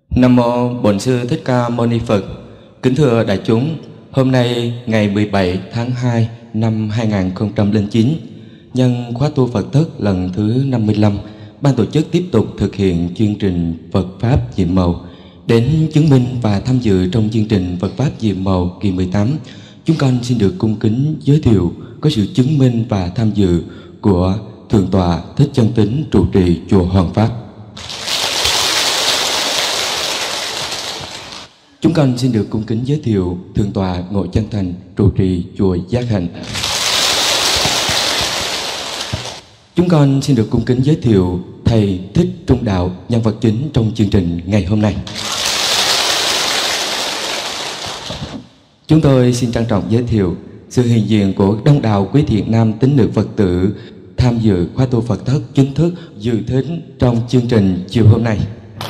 Nam mô Bổn Sư Thích Ca Mâu Ni Phật. Kính thưa đại chúng, hôm nay ngày 17 tháng 2 năm 2009, nhân khóa tu Phật Thất lần thứ 55, ban tổ chức tiếp tục thực hiện chương trình Phật Pháp Nhiệm Màu. Đến chứng minh và tham dự trong chương trình Phật Pháp Nhiệm Màu kỳ 18, chúng con xin được cung kính giới thiệu có sự chứng minh và tham dự của Thượng tọa Thích Chân Tín trụ trì chùa Hoàng Pháp. Chúng con xin được cung kính giới thiệu Thượng tọa Ngộ Chân Thành trụ trì chùa Giác Hạnh. Chúng con xin được cung kính giới thiệu Thầy Thích Trung Đạo, nhân vật chính trong chương trình ngày hôm nay. Chúng tôi xin trân trọng giới thiệu sự hiện diện của đông đảo quý thiện nam tín nữ Phật tử tham dự khóa tu Phật Thất chính thức dự thính trong chương trình chiều hôm nay.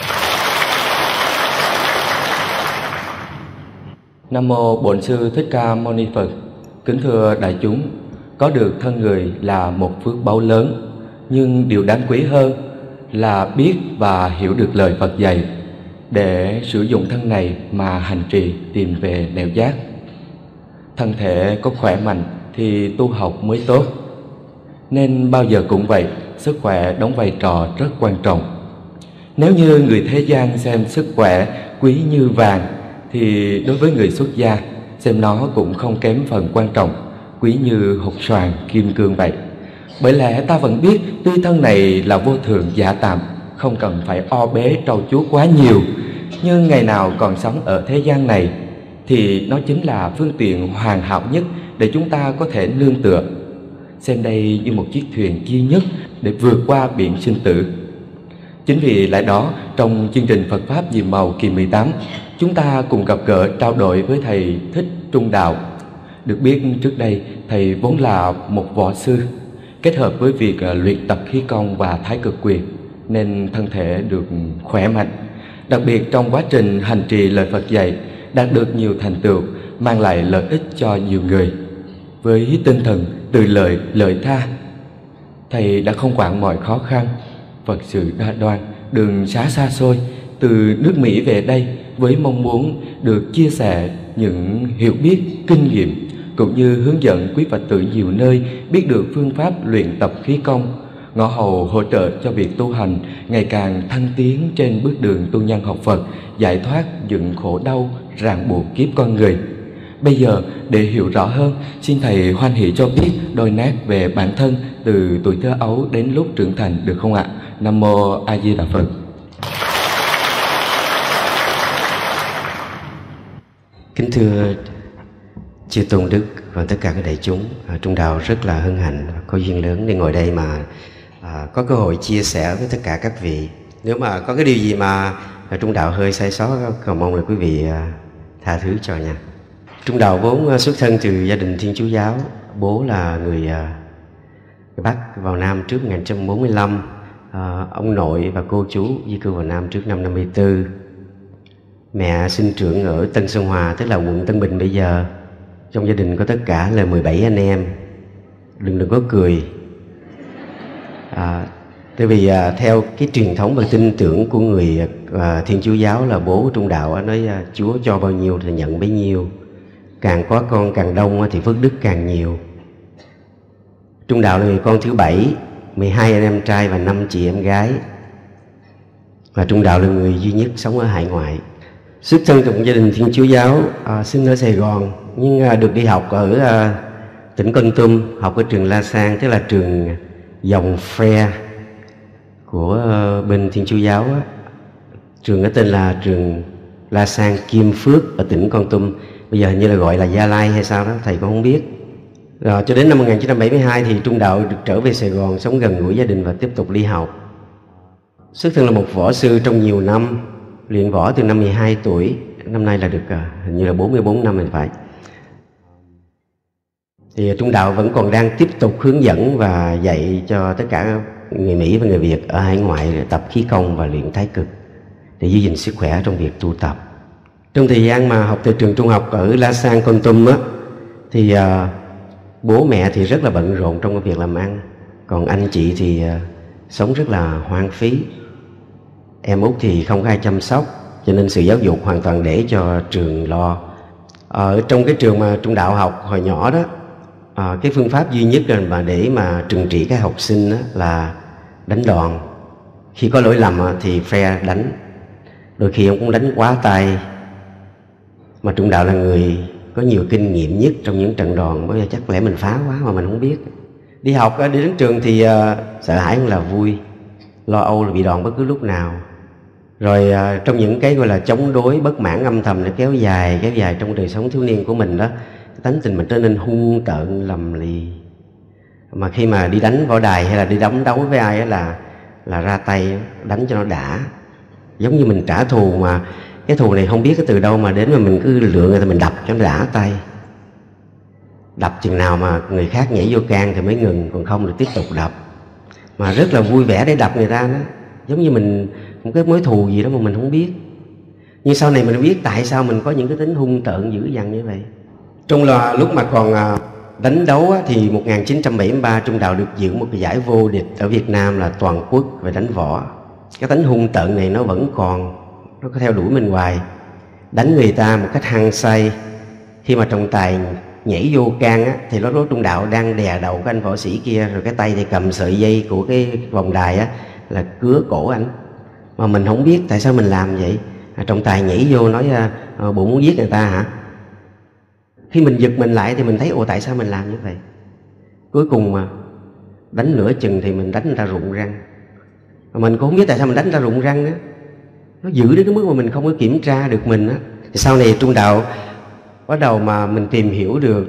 Nam mô Bổn Sư Thích Ca Mâu Ni Phật. Kính thưa đại chúng, có được thân người là một phước báu lớn, nhưng điều đáng quý hơn là biết và hiểu được lời Phật dạy để sử dụng thân này mà hành trì tìm về nẻo giác. Thân thể có khỏe mạnh thì tu học mới tốt. Nên bao giờ cũng vậy, sức khỏe đóng vai trò rất quan trọng. Nếu như người thế gian xem sức khỏe quý như vàng, thì đối với người xuất gia xem nó cũng không kém phần quan trọng, quý như hột xoàn kim cương vậy. Bởi lẽ ta vẫn biết tuy thân này là vô thường giả tạm, không cần phải o bế trau chuốt quá nhiều, nhưng ngày nào còn sống ở thế gian này thì nó chính là phương tiện hoàn hảo nhất để chúng ta có thể nương tựa. Xem đây như một chiếc thuyền duy nhất để vượt qua biển sinh tử. Chính vì lẽ đó, trong chương trình Phật Pháp Nhiệm Màu kỳ 18, chúng ta cùng gặp gỡ trao đổi với Thầy Thích Trung Đạo. Được biết trước đây, Thầy vốn là một võ sư, kết hợp với việc luyện tập khí công và thái cực quyền, nên thân thể được khỏe mạnh. Đặc biệt trong quá trình hành trì lời Phật dạy, đạt được nhiều thành tựu, mang lại lợi ích cho nhiều người. Với tinh thần từ lợi tha, Thầy đã không quản mọi khó khăn, Phật sự đa đoan, đường xa xôi từ nước Mỹ về đây với mong muốn được chia sẻ những hiểu biết, kinh nghiệm, cũng như hướng dẫn quý Phật tử nhiều nơi biết được phương pháp luyện tập khí công, ngõ hầu hỗ trợ cho việc tu hành ngày càng thăng tiến trên bước đường tu nhân học Phật, giải thoát những khổ đau ràng buộc kiếp con người. Bây giờ để hiểu rõ hơn, xin Thầy hoan hỷ cho biết đôi nét về bản thân từ tuổi thơ ấu đến lúc trưởng thành được không ạ? Nam mô A Di Đà Phật. Kính thưa chư tôn đức và tất cả các đại chúng, Trung Đạo rất là hân hạnh có duyên lớn để ngồi đây mà có cơ hội chia sẻ với tất cả các vị. Nếu mà có cái điều gì mà Trung Đạo hơi sai sót, cầu mong là quý vị tha thứ cho nha. Trung Đạo vốn xuất thân từ gia đình Thiên Chúa giáo, bố là người Bắc vào Nam trước 1945, ông nội và cô chú di cư vào Nam trước năm 54. Mẹ sinh trưởng ở Tân Sơn Hòa, tức là quận Tân Bình bây giờ. Trong gia đình có tất cả là 17 anh em. Đừng có cười. Tại vì theo cái truyền thống và tin tưởng của người Thiên Chúa giáo là bố của Trung Đạo nói Chúa cho bao nhiêu thì nhận bấy nhiêu. Càng có con càng đông thì phước đức càng nhiều. Trung Đạo là người con thứ 7, 12 anh em trai và 5 chị em gái. Và Trung Đạo là người duy nhất sống ở hải ngoại. Xuất thân trong gia đình Thiên Chúa giáo, sinh ở Sài Gòn, nhưng được đi học ở tỉnh Kon Tum, học ở trường La Sang, tức là trường dòng Phe của bên Thiên Chúa giáo. Trường có tên là trường La Sang Kim Phước ở tỉnh Kon Tum, bây giờ hình như là gọi là Gia Lai hay sao đó, thầy cũng không biết. Rồi cho đến năm 1972 thì Trung Đạo được trở về Sài Gòn, sống gần gũi gia đình và tiếp tục đi học. Xuất thân là một võ sư trong nhiều năm, luyện võ từ năm 12 tuổi, năm nay là được hình như là 44 năm thì phải. Thì Trung Đạo vẫn còn đang tiếp tục hướng dẫn và dạy cho tất cả người Mỹ và người Việt ở hải ngoại tập khí công và luyện thái cực để giữ gìn sức khỏe trong việc tu tập. Trong thời gian mà học tại trường trung học ở La Sang Kon Tum thì bố mẹ thì rất là bận rộn trong cái việc làm ăn, còn anh chị thì sống rất là hoang phí. Em út thì không có ai chăm sóc, cho nên sự giáo dục hoàn toàn để cho trường lo. Ở trong cái trường mà Trung Đạo học hồi nhỏ đó, cái phương pháp duy nhất mà để mà trừng trị các học sinh đó là đánh đòn. Khi có lỗi lầm thì phe đánh, đôi khi ông cũng đánh quá tay. Mà Trung Đạo là người có nhiều kinh nghiệm nhất trong những trận đòn, bởi vì chắc lẽ mình phá quá mà mình không biết. Đi học, đi đến trường thì sợ hãi hơn là vui, lo âu là bị đòn bất cứ lúc nào. Rồi trong những cái gọi là chống đối bất mãn âm thầm để kéo dài trong đời sống thiếu niên của mình đó, tánh tình mình trở nên hung tợn lầm lì. Mà khi mà đi đánh võ đài hay là đi đánh đấu với ai là ra tay đánh cho nó đã, giống như mình trả thù, mà cái thù này không biết cái từ đâu mà đến, mà mình cứ lựa người ta mình đập cho nó đã tay. Đập chừng nào mà người khác nhảy vô can thì mới ngừng, còn không thì tiếp tục đập. Mà rất là vui vẻ để đập người ta đó, giống như mình một cái mối thù gì đó mà mình không biết. Nhưng sau này mình biết tại sao mình có những cái tính hung tợn dữ dằn như vậy. Trong là lúc mà còn đánh đấu thì 1973 Trung Đạo được dự một cái giải vô địch ở Việt Nam là toàn quốc về đánh võ. Cái tính hung tợn này nó vẫn còn, nó có theo đuổi mình hoài. Đánh người ta một cách hăng say. Khi mà trọng tài nhảy vô can thì lúc đó Trung Đạo đang đè đầu cái anh võ sĩ kia, rồi cái tay thì cầm sợi dây của cái vòng đài là cứa cổ anh. Mà mình không biết tại sao mình làm vậy. Trọng tài nhảy vô nói bộ muốn giết người ta hả? Khi mình giật mình lại thì mình thấy tại sao mình làm như vậy. Cuối cùng mà đánh nửa chừng thì mình đánh người ta rụng răng. Mà mình cũng không biết tại sao mình đánh người ta rụng răng á. Nó dữ đến cái mức mà mình không có kiểm tra được mình á. Thì sau này Trung Đạo bắt đầu mà mình tìm hiểu được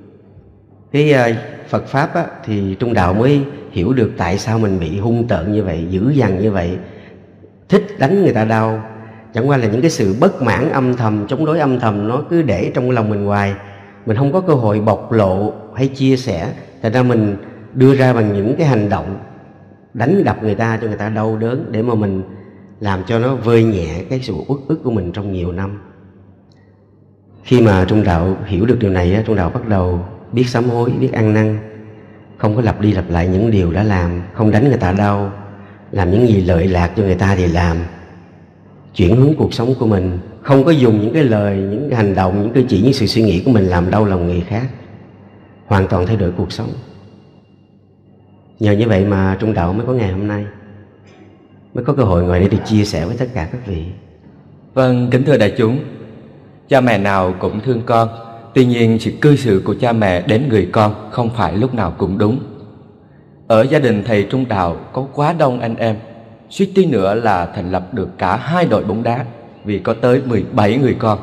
cái Phật Pháp á, thì Trung Đạo mới hiểu được tại sao mình bị hung tợn như vậy, dữ dằn như vậy, thích đánh người ta đau. Chẳng qua là những cái sự bất mãn âm thầm, chống đối âm thầm, nó cứ để trong lòng mình hoài. Mình không có cơ hội bộc lộ hay chia sẻ, thành ra mình đưa ra bằng những cái hành động đánh đập người ta cho người ta đau đớn, để mà mình làm cho nó vơi nhẹ cái sự uất ức của mình trong nhiều năm. Khi mà Trung Đạo hiểu được điều này, Trung Đạo bắt đầu biết sám hối, biết ăn năn, không có lặp đi lặp lại những điều đã làm, không đánh người ta đau, làm những gì lợi lạc cho người ta thì làm, chuyển hướng cuộc sống của mình, không có dùng những cái lời, những cái hành động, những cử chỉ, những sự suy nghĩ của mình làm đau lòng người khác, hoàn toàn thay đổi cuộc sống. Nhờ như vậy mà Trung Đạo mới có ngày hôm nay, mới có cơ hội ngồi để được chia sẻ với tất cả các vị. Vâng, kính thưa đại chúng, cha mẹ nào cũng thương con, tuy nhiên sự cư xử của cha mẹ đến người con không phải lúc nào cũng đúng. Ở gia đình thầy Trung Đạo có quá đông anh em, suýt tí nữa là thành lập được cả 2 đội bóng đá, vì có tới 17 người con.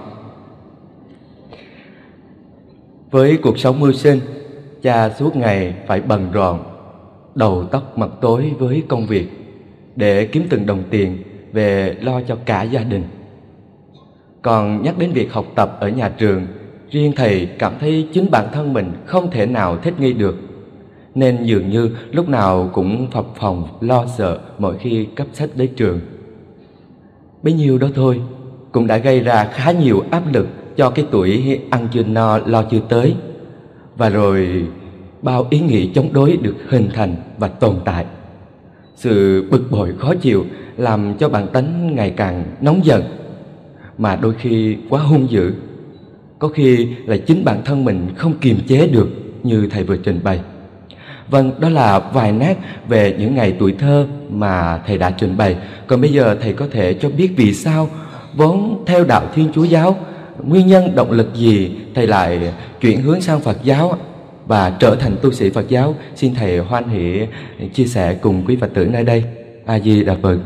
Với cuộc sống mưu sinh, cha suốt ngày phải bận rộn, đầu tóc mặt tối với công việc, để kiếm từng đồng tiền về lo cho cả gia đình. Còn nhắc đến việc học tập ở nhà trường, riêng thầy cảm thấy chính bản thân mình không thể nào thích nghi được, nên dường như lúc nào cũng phập phồng lo sợ mỗi khi cấp sách đến trường. Bấy nhiêu đó thôi cũng đã gây ra khá nhiều áp lực cho cái tuổi ăn chưa no lo chưa tới. Và rồi bao ý nghĩ chống đối được hình thành và tồn tại. Sự bực bội khó chịu làm cho bản tánh ngày càng nóng giận, mà đôi khi quá hung dữ. Có khi là chính bản thân mình không kiềm chế được như thầy vừa trình bày. Vâng, đó là vài nét về những ngày tuổi thơ mà thầy đã trình bày. Còn bây giờ thầy có thể cho biết vì sao vốn theo đạo Thiên Chúa giáo, nguyên nhân động lực gì thầy lại chuyển hướng sang Phật giáo và trở thành tu sĩ Phật giáo? Xin thầy hoan hỷ chia sẻ cùng quý Phật tử nơi đây. A Di Đà Phật.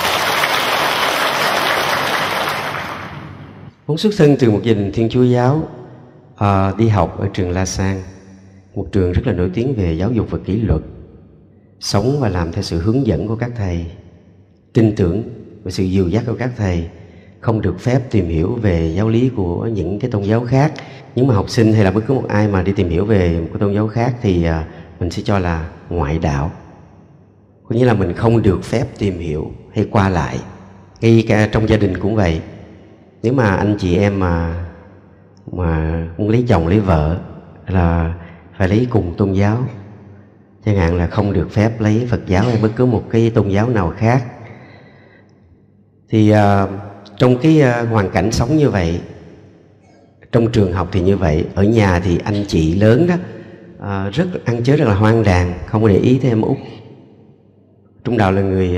Vốn xuất thân từ một gia đình Thiên Chúa giáo, đi học ở trường La Sang, một trường rất là nổi tiếng về giáo dục và kỷ luật, sống và làm theo sự hướng dẫn của các thầy, tin tưởng và sự dìu dắt của các thầy, không được phép tìm hiểu về giáo lý của những cái tôn giáo khác. Nhưng mà học sinh hay là bất cứ một ai mà đi tìm hiểu về một cái tôn giáo khác thì mình sẽ cho là ngoại đạo, có nghĩa là mình không được phép tìm hiểu hay qua lại. Ngay cả trong gia đình cũng vậy. Nếu mà anh chị em mà muốn lấy chồng lấy vợ là phải lấy cùng tôn giáo, chẳng hạn là không được phép lấy Phật giáo hay bất cứ một cái tôn giáo nào khác. Thì trong cái hoàn cảnh sống như vậy, trong trường học thì như vậy, ở nhà thì anh chị lớn đó rất ăn chơi rất là hoang đàng, không có để ý tới em út. Trung Đạo là người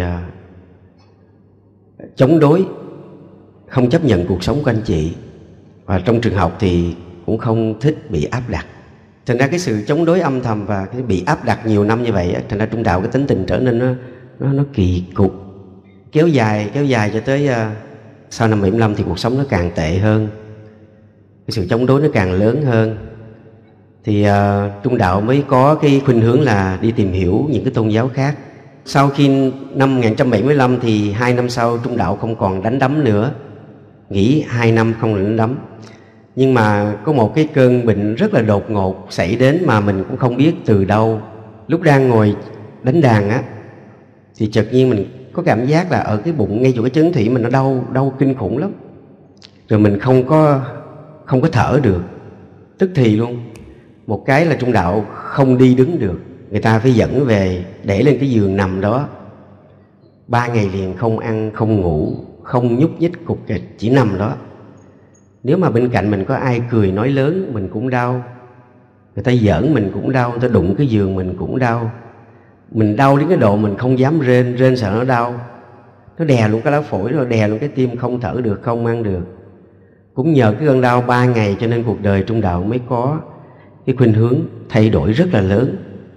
chống đối, không chấp nhận cuộc sống của anh chị, và trong trường học thì cũng không thích bị áp đặt. Thành ra cái sự chống đối âm thầm và cái bị áp đặt nhiều năm như vậy, thành ra Trung Đạo cái tính tình trở nên nó kỳ cục, kéo dài cho tới sau năm 75 thì cuộc sống nó càng tệ hơn, cái sự chống đối nó càng lớn hơn. Thì Trung Đạo mới có cái khuynh hướng là đi tìm hiểu những cái tôn giáo khác. Sau khi năm 1975 thì 2 năm sau Trung Đạo không còn đánh đấm nữa, nghỉ 2 năm không đánh đấm. Nhưng mà có một cái cơn bệnh rất là đột ngột xảy đến mà mình cũng không biết từ đâu. Lúc đang ngồi đánh đàn á thì chợt nhiên mình có cảm giác là ở cái bụng ngay chỗ cái chấn thủy mình nó đau kinh khủng lắm. Rồi mình không có thở được, tức thì luôn. Một cái là Trung Đạo không đi đứng được, người ta phải dẫn về để lên cái giường nằm đó 3 ngày liền, không ăn không ngủ, không nhúc nhích cục kịch, chỉ nằm đó. Nếu mà bên cạnh mình có ai cười nói lớn mình cũng đau, người ta giỡn mình cũng đau, người ta đụng cái giường mình cũng đau. Mình đau đến cái độ mình không dám rên sợ nó đau. Nó đè luôn cái lá phổi, rồi đè luôn cái tim, không thở được, không ăn được. Cũng nhờ cái cơn đau 3 ngày cho nên cuộc đời Trung Đạo mới có cái khuynh hướng thay đổi rất là lớn,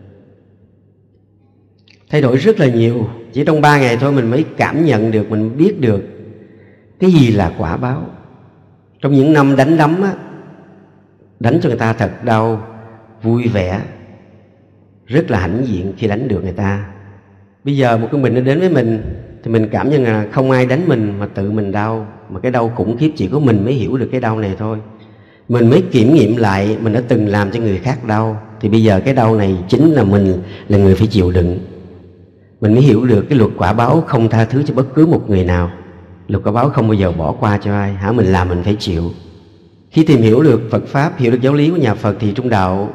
thay đổi rất là nhiều. Chỉ trong 3 ngày thôi mình mới cảm nhận được, mình biết được cái gì là quả báo. Trong những năm đánh đấm á, đánh cho người ta thật đau, vui vẻ, rất là hãnh diện khi đánh được người ta. Bây giờ một cái bệnh nó đến với mình thì mình cảm nhận là không ai đánh mình mà tự mình đau. Mà cái đau khủng khiếp chỉ có mình mới hiểu được cái đau này thôi. Mình mới kiểm nghiệm lại mình đã từng làm cho người khác đau, thì bây giờ cái đau này chính là mình là người phải chịu đựng. Mình mới hiểu được cái luật quả báo không tha thứ cho bất cứ một người nào. Luật quả báo không bao giờ bỏ qua cho ai, mình làm mình phải chịu. Khi tìm hiểu được Phật Pháp, hiểu được giáo lý của nhà Phật thì Trung Đạo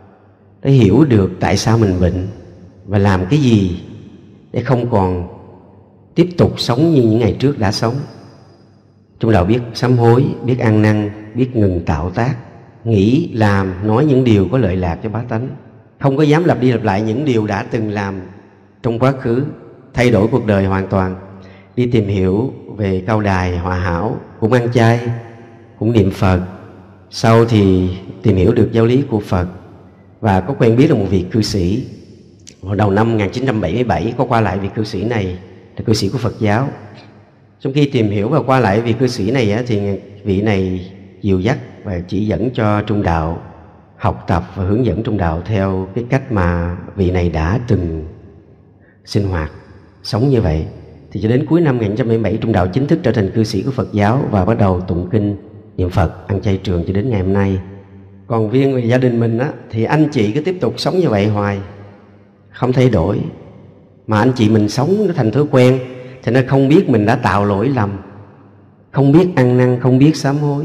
đã hiểu được tại sao mình bệnh và làm cái gì để không còn tiếp tục sống như những ngày trước đã sống. Trung Đạo biết sám hối, biết ăn năn, biết ngừng tạo tác, nghĩ, làm, nói những điều có lợi lạc cho bá tánh. Không có dám lặp đi lặp lại những điều đã từng làm trong quá khứ, thay đổi cuộc đời hoàn toàn. Đi tìm hiểu về cao đài, hòa hảo, cũng ăn chay, cũng niệm Phật. Sau thì tìm hiểu được giáo lý của Phật và có quen biết được một vị cư sĩ. Hồi đầu năm 1977 có qua lại vị cư sĩ này, là cư sĩ của Phật giáo. Trong khi tìm hiểu và qua lại vị cư sĩ này thì vị này dìu dắt và chỉ dẫn cho Trung Đạo học tập và hướng dẫn Trung Đạo theo cái cách mà vị này đã từng sinh hoạt, sống như vậy. Thì cho đến cuối năm 1977 Trung Đạo chính thức trở thành cư sĩ của Phật giáo và bắt đầu tụng kinh, niệm Phật, ăn chay trường cho đến ngày hôm nay. Còn riêng về gia đình mình thì anh chị cứ tiếp tục sống như vậy hoài, không thay đổi. Mà anh chị mình sống nó thành thói quen, thì nó không biết mình đã tạo lỗi lầm, không biết ăn năn, không biết sám hối.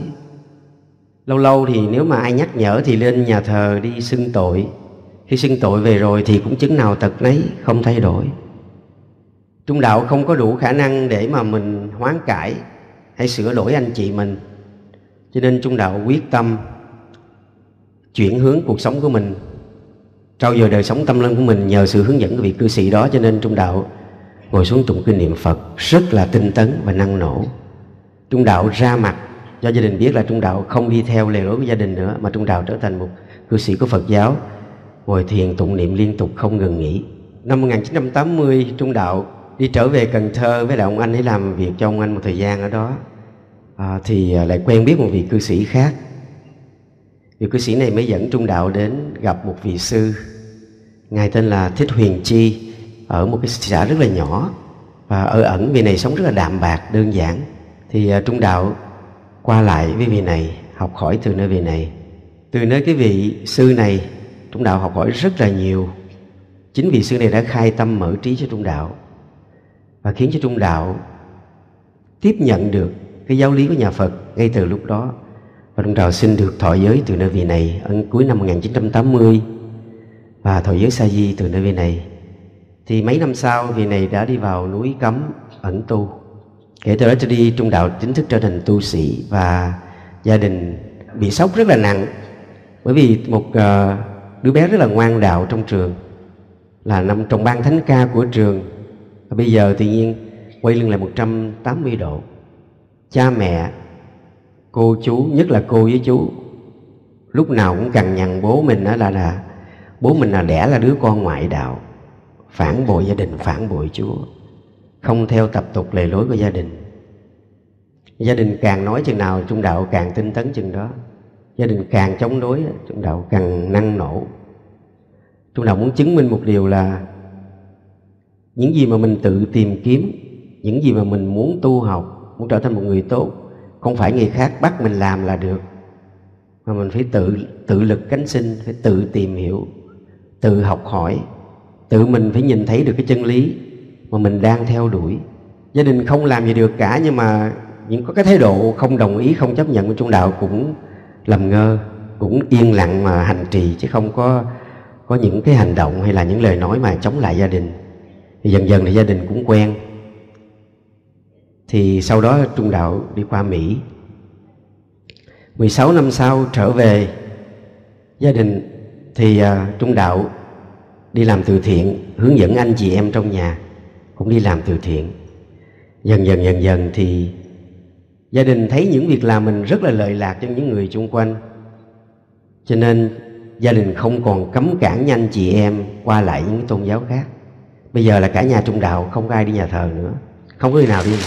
Lâu lâu thì nếu mà ai nhắc nhở thì lên nhà thờ đi xưng tội. Khi xưng tội về rồi thì cũng chứng nào tật nấy, không thay đổi. Trung Đạo không có đủ khả năng để mà mình hoán cải hay sửa đổi anh chị mình, cho nên Trung Đạo quyết tâm chuyển hướng cuộc sống của mình, trau dồi đời sống tâm linh của mình nhờ sự hướng dẫn của vị cư sĩ đó. Cho nên Trung Đạo ngồi xuống tụng kinh niệm Phật rất là tinh tấn và năng nổ. Trung Đạo ra mặt cho gia đình biết là Trung Đạo không đi theo lề lối của gia đình nữa, mà Trung Đạo trở thành một cư sĩ của Phật giáo, ngồi thiền tụng niệm liên tục không ngừng nghỉ. Năm 1980 Trung Đạo đi trở về Cần Thơ với lại ông anh ấy làm việc cho ông anh một thời gian ở đó. Thì lại quen biết một vị cư sĩ khác. Vị cư sĩ này mới dẫn Trung Đạo đến gặp một vị sư, ngài tên là Thích Huyền Chi, ở một cái thị xã rất là nhỏ, và ở ẩn vị này sống rất là đạm bạc, đơn giản. Thì Trung Đạo qua lại với vị này, học hỏi từ nơi vị này. Từ nơi cái vị sư này, Trung Đạo học hỏi rất là nhiều. Chính vị sư này đã khai tâm mở trí cho Trung Đạo và khiến cho Trung Đạo tiếp nhận được cái giáo lý của nhà Phật ngay từ lúc đó. Và Trung Đạo xin được thọ giới từ nơi vị này ở cuối năm 1980 và thọ giới sa di từ nơi vị này. Thì mấy năm sau vị này đã đi vào núi cấm ẩn tu. Kể từ đó trở đi, Trung Đạo chính thức trở thành tu sĩ, và gia đình bị sốc rất là nặng. Bởi vì một đứa bé rất là ngoan đạo trong trường, là nằm trong ban thánh ca của trường, và bây giờ tự nhiên quay lưng lại 180 độ. Cha mẹ, cô chú, nhất là cô với chú, lúc nào cũng cằn nhằn bố mình đó là bố mình là đẻ là đứa con ngoại đạo, phản bội gia đình, phản bội Chúa, không theo tập tục lề lối của gia đình. Gia đình càng nói chừng nào, Trung Đạo càng tinh tấn chừng đó. Gia đình càng chống đối, Trung Đạo càng năng nổ. Trung Đạo muốn chứng minh một điều là những gì mà mình tự tìm kiếm, những gì mà mình muốn tu học, muốn trở thành một người tốt, không phải người khác bắt mình làm là được, mà mình phải tự lực cánh sinh, phải tự tìm hiểu, tự học hỏi, tự mình phải nhìn thấy được cái chân lý mà mình đang theo đuổi. Gia đình không làm gì được cả, nhưng mà những có cái thái độ không đồng ý, không chấp nhận của Trung Đạo cũng làm ngơ, cũng yên lặng mà hành trì, chứ không có những cái hành động hay là những lời nói mà chống lại gia đình. Thì dần dần thì gia đình cũng quen. Thì sau đó Trung Đạo đi qua Mỹ. 16 năm sau trở về gia đình thì Trung Đạo đi làm từ thiện, hướng dẫn anh chị em trong nhà cũng đi làm từ thiện. Dần dần thì gia đình thấy những việc làm mình rất là lợi lạc cho những người xung quanh, cho nên gia đình không còn cấm cản anh chị em qua lại những tôn giáo khác. Bây giờ là cả nhà Trung Đạo không có ai đi nhà thờ nữa, không có người nào đi nữa.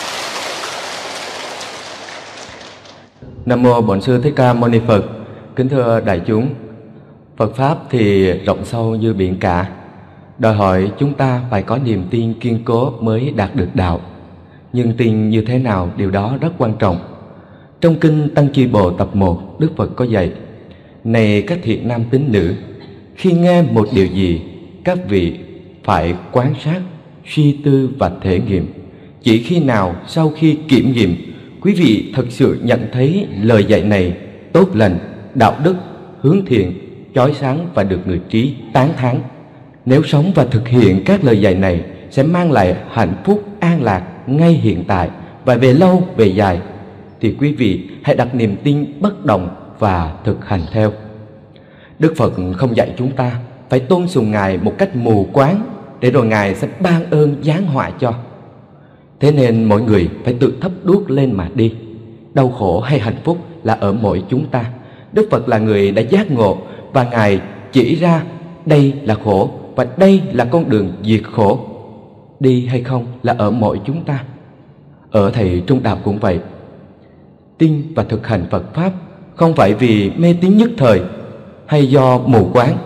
Nam mô Bổn Sư Thích Ca Mâu Ni Phật. Kính thưa đại chúng, Phật pháp thì rộng sâu như biển cả, đòi hỏi chúng ta phải có niềm tin kiên cố mới đạt được đạo. Nhưng tin như thế nào, điều đó rất quan trọng. Trong kinh Tăng Chi Bồ tập 1, Đức Phật có dạy: này các thiện nam tín nữ, khi nghe một điều gì, các vị phải quan sát, suy tư và thể nghiệm. Chỉ khi nào sau khi kiểm nghiệm, quý vị thật sự nhận thấy lời dạy này tốt lành, đạo đức, hướng thiện, chói sáng và được người trí tán thán, nếu sống và thực hiện các lời dạy này sẽ mang lại hạnh phúc an lạc ngay hiện tại và về lâu về dài, thì quý vị hãy đặt niềm tin bất động và thực hành theo. Đức Phật không dạy chúng ta phải tôn sùng Ngài một cách mù quáng, để rồi Ngài sẽ ban ơn giáng họa cho. Thế nên mọi người phải tự thắp đuốc lên mà đi. Đau khổ hay hạnh phúc là ở mỗi chúng ta. Đức Phật là người đã giác ngộ, và Ngài chỉ ra đây là khổ và đây là con đường diệt khổ. Đi hay không là ở mỗi chúng ta. Ở thầy Trung Đạo cũng vậy. Tin và thực hành Phật Pháp không phải vì mê tín nhất thời hay do mù quáng,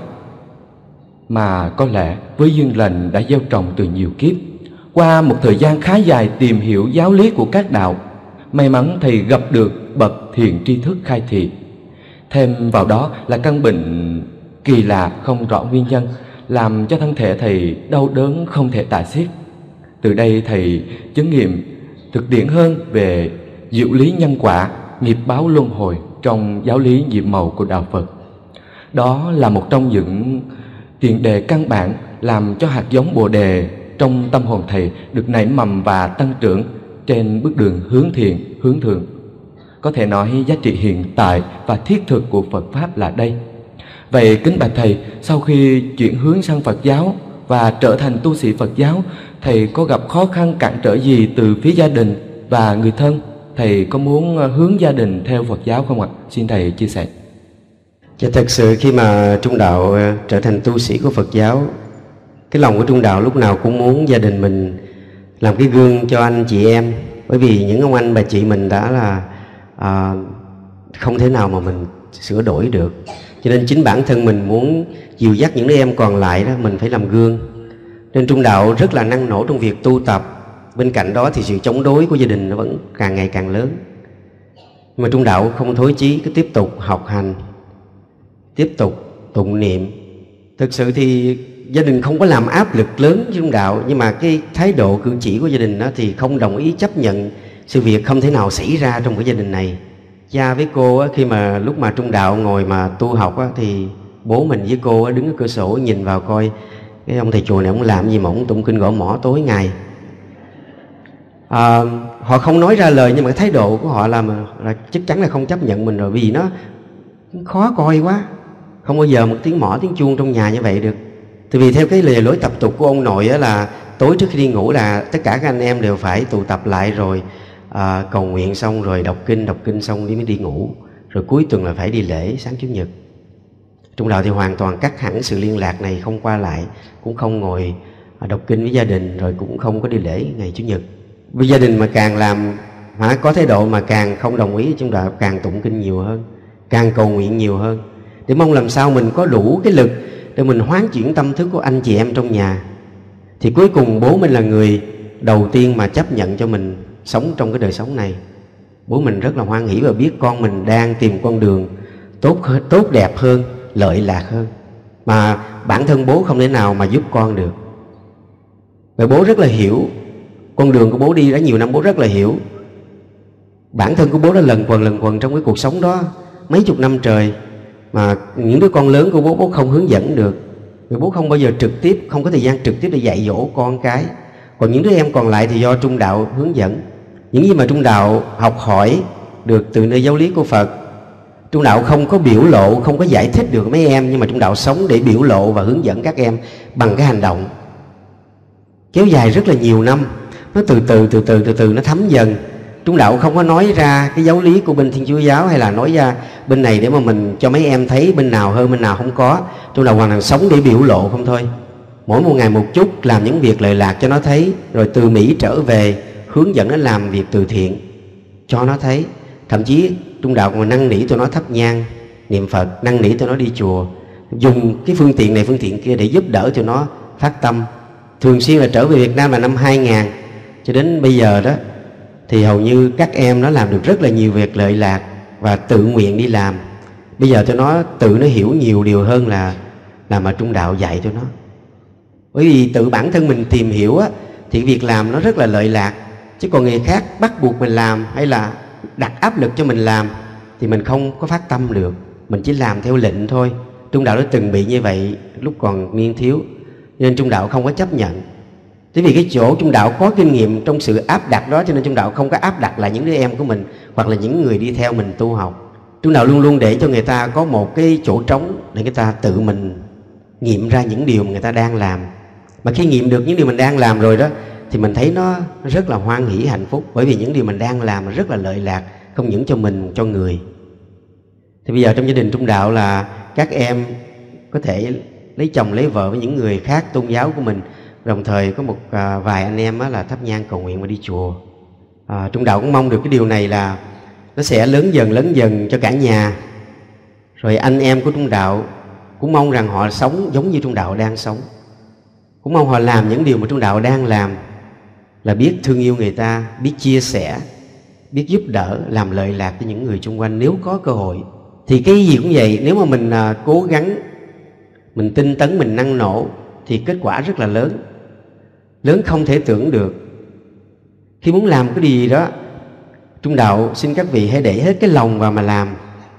mà có lẽ với duyên lành đã gieo trồng từ nhiều kiếp. Qua một thời gian khá dài tìm hiểu giáo lý của các đạo, may mắn thầy gặp được bậc thiện tri thức khai thị. Thêm vào đó là căn bệnh kỳ lạ không rõ nguyên nhân, làm cho thân thể thầy đau đớn không thể tả xiết. Từ đây thầy chứng nghiệm thực tiễn hơn về diệu lý nhân quả, nghiệp báo luân hồi trong giáo lý nhiệm màu của đạo Phật. Đó là một trong những tiền đề căn bản làm cho hạt giống Bồ đề trong tâm hồn thầy được nảy mầm và tăng trưởng trên bước đường hướng thiện, hướng thượng. Có thể nói giá trị hiện tại và thiết thực của Phật Pháp là đây. Vậy kính bạch thầy, sau khi chuyển hướng sang Phật giáo và trở thành tu sĩ Phật giáo, thầy có gặp khó khăn cản trở gì từ phía gia đình và người thân? Thầy có muốn hướng gia đình theo Phật giáo không ạ? Xin thầy chia sẻ. Thật sự khi mà Trung Đạo trở thành tu sĩ của Phật giáo, cái lòng của Trung Đạo lúc nào cũng muốn gia đình mình làm cái gương cho anh chị em. Bởi vì những ông anh bà chị mình đã là không thể nào mà mình sửa đổi được, cho nên chính bản thân mình muốn dìu dắt những đứa em còn lại đó, mình phải làm gương. Nên Trung Đạo rất là năng nổ trong việc tu tập. Bên cạnh đó thì sự chống đối của gia đình nó vẫn càng ngày càng lớn, mà Trung Đạo không thối chí, cứ tiếp tục học hành, tiếp tục tụng niệm. Thực sự thì gia đình không có làm áp lực lớn với Trung Đạo, nhưng mà cái thái độ cử chỉ của gia đình đó thì không đồng ý chấp nhận sự việc không thể nào xảy ra trong cái gia đình này. Cha với cô á, khi mà lúc mà Trung Đạo ngồi mà tu học á, thì bố mình với cô á, đứng ở cửa sổ nhìn vào coi cái ông thầy chùa này ông làm gì mà ông tụng kinh gõ mõ tối ngày. họ không nói ra lời nhưng mà cái thái độ của họ là chắc chắn là không chấp nhận mình rồi, vì nó khó coi quá. Không bao giờ một tiếng mõ tiếng chuông trong nhà như vậy được. Tại vì theo cái lề lối tập tục của ông nội á, là tối trước khi đi ngủ là tất cả các anh em đều phải tụ tập lại rồi cầu nguyện xong rồi đọc kinh xong mới đi ngủ. Rồi cuối tuần là phải đi lễ sáng Chủ nhật. Trung đạo thì hoàn toàn cắt hẳn sự liên lạc này, không qua lại, cũng không ngồi đọc kinh với gia đình, rồi cũng không có đi lễ ngày Chủ nhật. Với gia đình mà càng làm có thái độ mà càng không đồng ý, Trung đạo càng tụng kinh nhiều hơn, càng cầu nguyện nhiều hơn, để mong làm sao mình có đủ cái lực để mình hoán chuyển tâm thức của anh chị em trong nhà. Thì cuối cùng bố mình là người đầu tiên mà chấp nhận cho mình sống trong cái đời sống này. Bố mình rất là hoan hỷ và biết con mình đang tìm con đường tốt đẹp hơn, lợi lạc hơn, mà bản thân bố không thể nào mà giúp con được. Và bố rất là hiểu con đường của bố đi đã nhiều năm, bố rất là hiểu. Bản thân của bố đã lần quần trong cái cuộc sống đó mấy chục năm trời, mà những đứa con lớn của bố không hướng dẫn được, vì bố không bao giờ trực tiếp, không có thời gian trực tiếp để dạy dỗ con cái. Còn những đứa em còn lại thì do Trung đạo hướng dẫn. Những gì mà Trung đạo học hỏi được từ nơi giáo lý của Phật, Trung đạo không có biểu lộ, không có giải thích được mấy em, nhưng mà Trung đạo sống để biểu lộ và hướng dẫn các em bằng cái hành động. Kéo dài rất là nhiều năm, nó từ từ nó thấm dần. Trung đạo không có nói ra cái giáo lý của bên Thiên Chúa giáo, hay là nói ra bên này để mà mình cho mấy em thấy bên nào hơn bên nào không có. Trung đạo hoàn toàn sống để biểu lộ không thôi. Mỗi một ngày một chút làm những việc lợi lạc cho nó thấy, rồi từ Mỹ trở về hướng dẫn nó làm việc từ thiện cho nó thấy. Thậm chí Trung đạo còn năn nỉ tụi nó thắp nhang niệm Phật, năn nỉ tụi nó đi chùa, dùng cái phương tiện này phương tiện kia để giúp đỡ tụi nó phát tâm. Thường xuyên là trở về Việt Nam là năm 2000 cho đến bây giờ đó, thì hầu như các em nó làm được rất là nhiều việc lợi lạc và tự nguyện đi làm. Bây giờ tụi nó tự nó hiểu nhiều điều hơn là mà Trung đạo dạy tụi nó. Bởi vì tự bản thân mình tìm hiểu á, thì việc làm nó rất là lợi lạc. Chứ còn người khác bắt buộc mình làm hay là đặt áp lực cho mình làm thì mình không có phát tâm được, mình chỉ làm theo lệnh thôi. Trung đạo đã từng bị như vậy lúc còn niên thiếu, nên Trung đạo không có chấp nhận. Thế vì cái chỗ Trung đạo có kinh nghiệm trong sự áp đặt đó, cho nên Trung đạo không có áp đặt lại những đứa em của mình hoặc là những người đi theo mình tu học. Trung đạo luôn luôn để cho người ta có một cái chỗ trống để người ta tự mình nghiệm ra những điều mà người ta đang làm. Mà khi nghiệm được những điều mình đang làm rồi đó, thì mình thấy nó rất là hoan hỷ hạnh phúc, bởi vì những điều mình đang làm rất là lợi lạc, không những cho mình, cho người. Thì bây giờ trong gia đình Trung đạo là các em có thể lấy chồng lấy vợ với những người khác tôn giáo của mình, đồng thời có một vài anh em là thắp nhang cầu nguyện và đi chùa. Trung đạo cũng mong được cái điều này là nó sẽ lớn dần cho cả nhà. Rồi anh em của Trung đạo cũng mong rằng họ sống giống như Trung đạo đang sống, cũng mong họ làm những điều mà Trung đạo đang làm, là biết thương yêu người ta, biết chia sẻ, biết giúp đỡ, làm lợi lạc cho những người xung quanh nếu có cơ hội. Thì cái gì cũng vậy, nếu mà mình cố gắng, mình tinh tấn, mình năng nổ thì kết quả rất là lớn, lớn không thể tưởng được. Khi muốn làm cái gì đó, Trung đạo xin các vị hãy để hết cái lòng vào mà làm.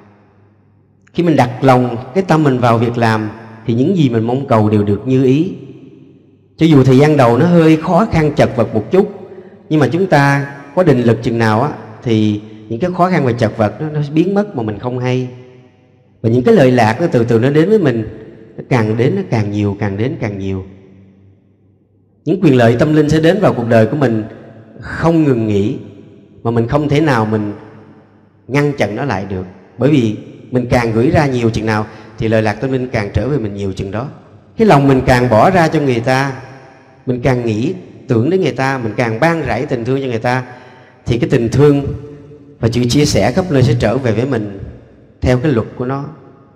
Khi mình đặt lòng, cái tâm mình vào việc làm thì những gì mình mong cầu đều được như ý. Cho dù thời gian đầu nó hơi khó khăn chật vật một chút, nhưng mà chúng ta có định lực chừng nào á, thì những cái khó khăn và chật vật nó biến mất mà mình không hay. Và những cái lợi lạc nó từ từ nó đến với mình, nó càng đến nó càng nhiều, càng đến càng nhiều. Những quyền lợi tâm linh sẽ đến vào cuộc đời của mình không ngừng nghỉ, mà mình không thể nào mình ngăn chặn nó lại được. Bởi vì mình càng gửi ra nhiều chừng nào thì lợi lạc tâm linh càng trở về mình nhiều chừng đó. Cái lòng mình càng bỏ ra cho người ta, mình càng nghĩ tưởng đến người ta, mình càng ban rãi tình thương cho người ta, thì cái tình thương và sự chia sẻ khắp nơi sẽ trở về với mình theo cái luật của nó.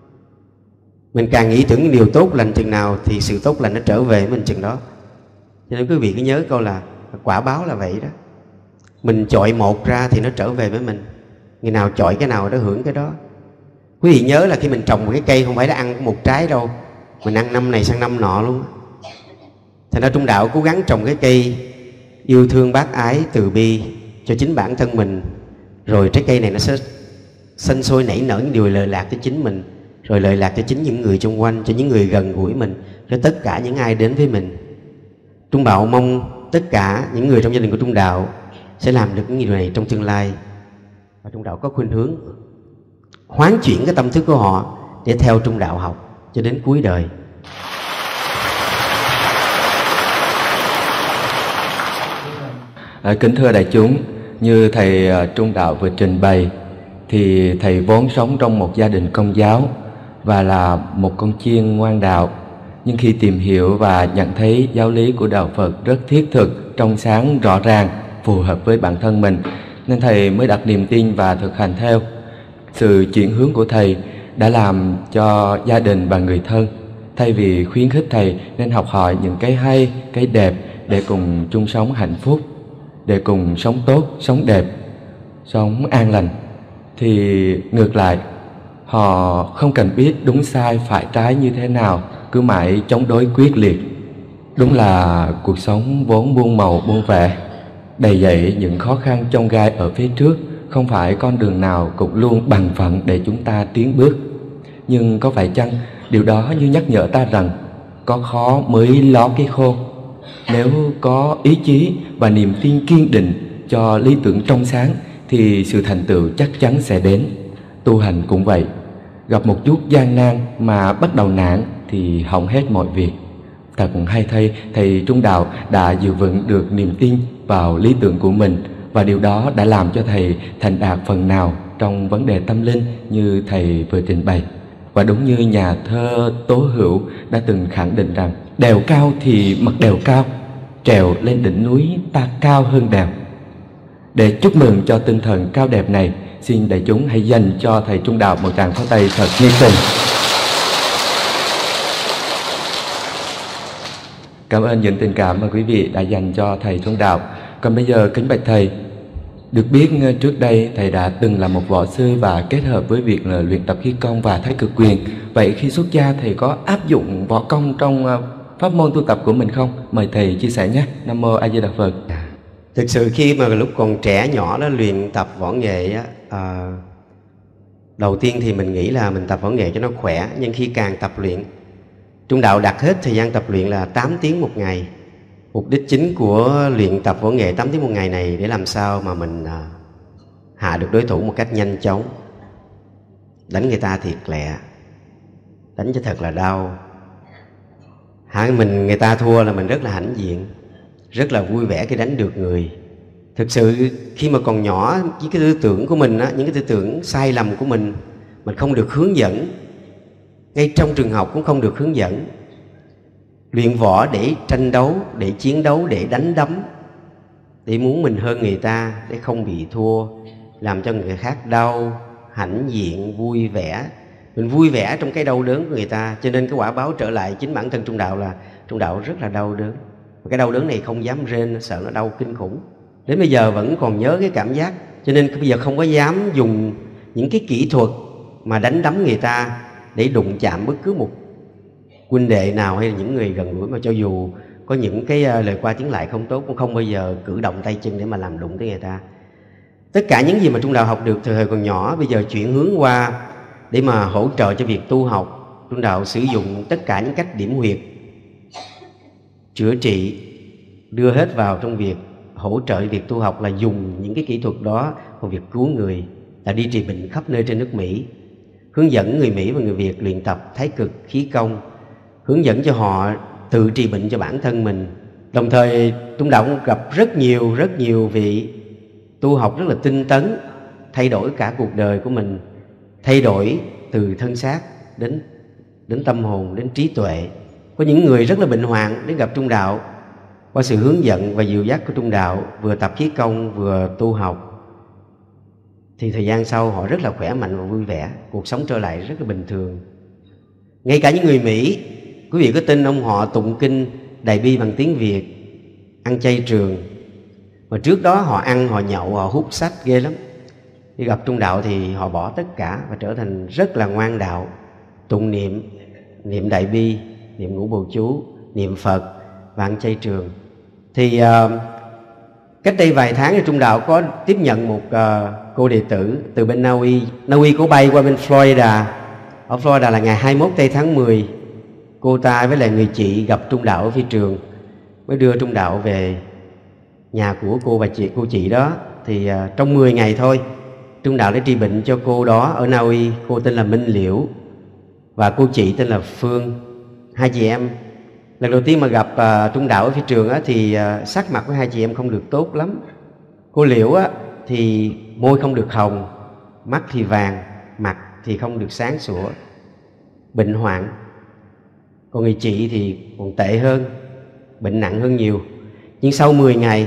Mình càng nghĩ tưởng điều tốt lành chừng nào thì sự tốt lành nó trở về với mình chừng đó. Cho nên quý vị cứ nhớ câu là quả báo là vậy đó. Mình chọi một ra thì nó trở về với mình. Người nào chọi cái nào đó hưởng cái đó. Quý vị nhớ là khi mình trồng một cái cây không phải là ăn một trái đâu, mình ăn năm này sang năm nọ luôn. Thành ra Trung đạo cố gắng trồng cái cây yêu thương bác ái từ bi cho chính bản thân mình, rồi trái cây này nó sẽ sinh sôi nảy nở những điều lợi lạc cho chính mình, rồi lợi lạc cho chính những người xung quanh, cho những người gần gũi mình, cho tất cả những ai đến với mình. Trung đạo mong tất cả những người trong gia đình của Trung đạo sẽ làm được những điều này trong tương lai. Và Trung đạo có khuynh hướng hoán chuyển cái tâm thức của họ để theo Trung đạo học cho đến cuối đời. Kính thưa đại chúng, như thầy Trung đạo vừa trình bày thì thầy vốn sống trong một gia đình công giáo và là một con chiên ngoan đạo. Nhưng khi tìm hiểu và nhận thấy giáo lý của đạo Phật rất thiết thực, trong sáng, rõ ràng, phù hợp với bản thân mình, nên thầy mới đặt niềm tin và thực hành theo. Sự chuyển hướng của thầy đã làm cho gia đình và người thân, thay vì khuyến khích thầy nên học hỏi những cái hay, cái đẹp để cùng chung sống hạnh phúc, để cùng sống tốt, sống đẹp, sống an lành, thì ngược lại, họ không cần biết đúng sai phải trái như thế nào, cứ mãi chống đối quyết liệt. Đúng là cuộc sống vốn muôn màu muôn vẻ, đầy dẫy những khó khăn chông gai ở phía trước, không phải con đường nào cũng luôn bằng phẳng để chúng ta tiến bước. Nhưng có phải chăng điều đó như nhắc nhở ta rằng có khó mới ló cái khô? Nếu có ý chí và niềm tin kiên định cho lý tưởng trong sáng thì sự thành tựu chắc chắn sẽ đến. Tu hành cũng vậy, gặp một chút gian nan mà bắt đầu nản thì hỏng hết mọi việc. Thật hay thay, thầy Trung đạo đã giữ vững được niềm tin vào lý tưởng của mình, và điều đó đã làm cho thầy thành đạt phần nào trong vấn đề tâm linh như thầy vừa trình bày. Và đúng như nhà thơ Tố Hữu đã từng khẳng định rằng đèo cao thì mặc đèo cao, trèo lên đỉnh núi ta cao hơn đèo. Để chúc mừng cho tinh thần cao đẹp này, xin đại chúng hãy dành cho thầy Trung đạo một tràng pháo tay thật nhiệt tình. Cảm ơn những tình cảm mà quý vị đã dành cho thầy Trung đạo. Còn bây giờ kính bạch thầy, được biết trước đây thầy đã từng là một võ sư và kết hợp với việc là luyện tập khí công và thái cực quyền. Vậy khi xuất gia thầy có áp dụng võ công trong pháp môn tu tập của mình không? Mời thầy chia sẻ nhé. Nam mô A Di Đà Phật. Thực sự khi mà lúc còn trẻ nhỏ đó luyện tập võ nghệ đầu tiên thì mình nghĩ là mình tập võ nghệ cho nó khỏe, nhưng khi càng tập luyện, Trung đạo đặt hết thời gian tập luyện là 8 tiếng một ngày. Mục đích chính của luyện tập võ nghệ 8 tiếng một ngày này để làm sao mà mình hạ được đối thủ một cách nhanh chóng, đánh người ta thiệt lẹ, đánh cho thật là đau. Người ta thua là mình rất là hãnh diện, rất là vui vẻ khi đánh được người. Thực sự khi mà còn nhỏ, với cái tư tưởng của mình, những cái tư tưởng sai lầm của mình không được hướng dẫn. Ngay trong trường học cũng không được hướng dẫn. Luyện võ để tranh đấu, để chiến đấu, để đánh đấm, để muốn mình hơn người ta, để không bị thua, làm cho người khác đau, hãnh diện, vui vẻ. Mình vui vẻ trong cái đau đớn của người ta, cho nên cái quả báo trở lại chính bản thân Trung đạo là Trung đạo rất là đau đớn. Và cái đau đớn này không dám rên, sợ nó đau kinh khủng. Đến bây giờ vẫn còn nhớ cái cảm giác, cho nên bây giờ không có dám dùng những cái kỹ thuật mà đánh đấm người ta để đụng chạm bất cứ một huynh đệ nào hay là những người gần gũi, mà cho dù có những cái lời qua tiếng lại không tốt cũng không bao giờ cử động tay chân để mà làm đụng tới người ta. Tất cả những gì mà Trung đạo học được từ thời còn nhỏ bây giờ chuyển hướng qua để mà hỗ trợ cho việc tu học. Trung đạo sử dụng tất cả những cách điểm huyệt, chữa trị, đưa hết vào trong việc hỗ trợ việc tu học, là dùng những cái kỹ thuật đó vào việc cứu người, là đi trị bệnh khắp nơi trên nước Mỹ, hướng dẫn người Mỹ và người Việt luyện tập thái cực, khí công, hướng dẫn cho họ tự trị bệnh cho bản thân mình. Đồng thời Trung đạo cũng gặp rất nhiều vị tu học rất là tinh tấn, thay đổi cả cuộc đời của mình, thay đổi từ thân xác đến tâm hồn, đến trí tuệ. Có những người rất là bệnh hoạn đến gặp Trung đạo, qua sự hướng dẫn và dìu dắt của Trung đạo, vừa tập khí công vừa tu học, thì thời gian sau họ rất là khỏe mạnh và vui vẻ, cuộc sống trở lại rất là bình thường. Ngay cả những người Mỹ, quý vị có tin ông họ tụng kinh Đại Bi bằng tiếng Việt, ăn chay trường, mà trước đó họ ăn, họ nhậu, họ hút sách ghê lắm. Khi gặp Trung đạo thì họ bỏ tất cả và trở thành rất là ngoan đạo, tụng niệm Đại Bi, niệm Ngũ Bồ Chú, niệm Phật và ăn chay trường. Thì cách đây vài tháng thì Trung đạo có tiếp nhận một cô đệ tử từ bên Na Uy. Na Uy cô bay qua bên Florida. Ở Florida là ngày 21 tây tháng 10, cô ta với lại người chị gặp Trung đạo ở phi trường, mới đưa Trung đạo về nhà của cô và cô chị đó. Thì trong 10 ngày thôi, Trung đạo đã trị bệnh cho cô đó ở Na Uy. Cô tên là Minh Liễu và cô chị tên là Phương. Hai chị em lần đầu tiên mà gặp Trung đạo ở phi trường á, thì sắc mặt của hai chị em không được tốt lắm. Cô Liễu á, thì môi không được hồng, mắt thì vàng, mặt thì không được sáng sủa, bệnh hoạn. Còn người chị thì còn tệ hơn, bệnh nặng hơn nhiều. Nhưng sau 10 ngày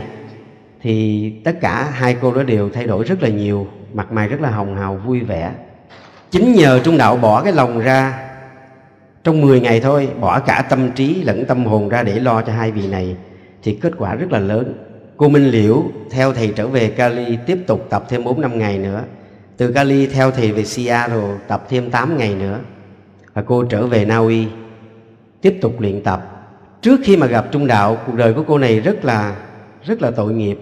thì tất cả hai cô đó đều thay đổi rất là nhiều, mặt mày rất là hồng hào, vui vẻ. Chính nhờ Trung đạo bỏ cái lòng ra, trong 10 ngày thôi, bỏ cả tâm trí lẫn tâm hồn ra để lo cho hai vị này, thì kết quả rất là lớn. Cô Minh Liễu theo thầy trở về Cali, tiếp tục tập thêm 4-5 ngày nữa. Từ Cali theo thầy về Seattle, tập thêm 8 ngày nữa. Và cô trở về Na Uy, tiếp tục luyện tập. Trước khi mà gặp Trung đạo, cuộc đời của cô này rất là tội nghiệp.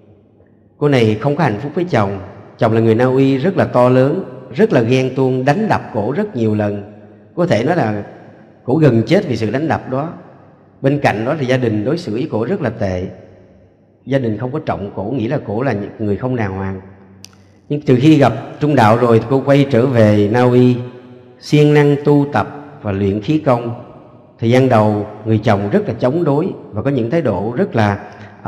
Cô này không có hạnh phúc với chồng. Chồng là người Na Uy rất là to lớn, rất là ghen tuông, đánh đập cổ rất nhiều lần. Có thể nói là cổ gần chết vì sự đánh đập đó. Bên cạnh đó thì gia đình đối xử với cổ rất là tệ. Gia đình không có trọng cổ, nghĩ là cổ là người không đàng hoàng. Nhưng từ khi gặp Trung đạo rồi, cô quay trở về Na Uy, siêng năng tu tập và luyện khí công. Thời gian đầu người chồng rất là chống đối và có những thái độ rất là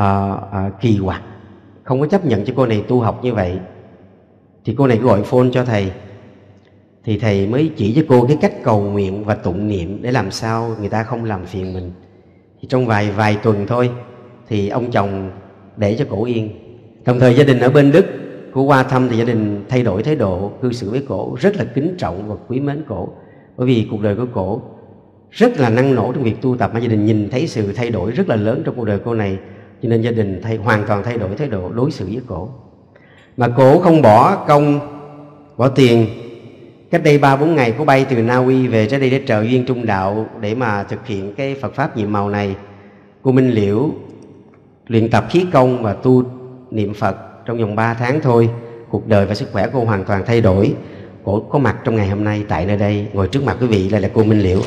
kỳ quặc, không có chấp nhận cho cô này tu học như vậy. Thì cô này cứ gọi phone cho thầy, thì thầy mới chỉ cho cô cái cách cầu nguyện và tụng niệm để làm sao người ta không làm phiền mình. Thì trong vài tuần thôi thì ông chồng để cho cổ yên. Đồng thời gia đình ở bên Đức, cô qua thăm thì gia đình thay đổi thái độ cư xử với cổ, rất là kính trọng và quý mến cổ. Bởi vì cuộc đời của cổ rất là năng nổ trong việc tu tập, mà gia đình nhìn thấy sự thay đổi rất là lớn trong cuộc đời cô này, cho nên gia đình hoàn toàn thay đổi thái độ đối xử với cổ. Mà cổ không bỏ công bỏ tiền. Cách đây 3-4 ngày cô bay từ Na Uy về tới đây để trợ duyên Trung đạo, để mà thực hiện cái Phật pháp nhiệm màu này. Cô Minh Liễu luyện tập khí công và tu niệm Phật trong vòng 3 tháng thôi, cuộc đời và sức khỏe cô hoàn toàn thay đổi. Cô có mặt trong ngày hôm nay tại nơi đây, ngồi trước mặt quý vị là cô Minh Liễu.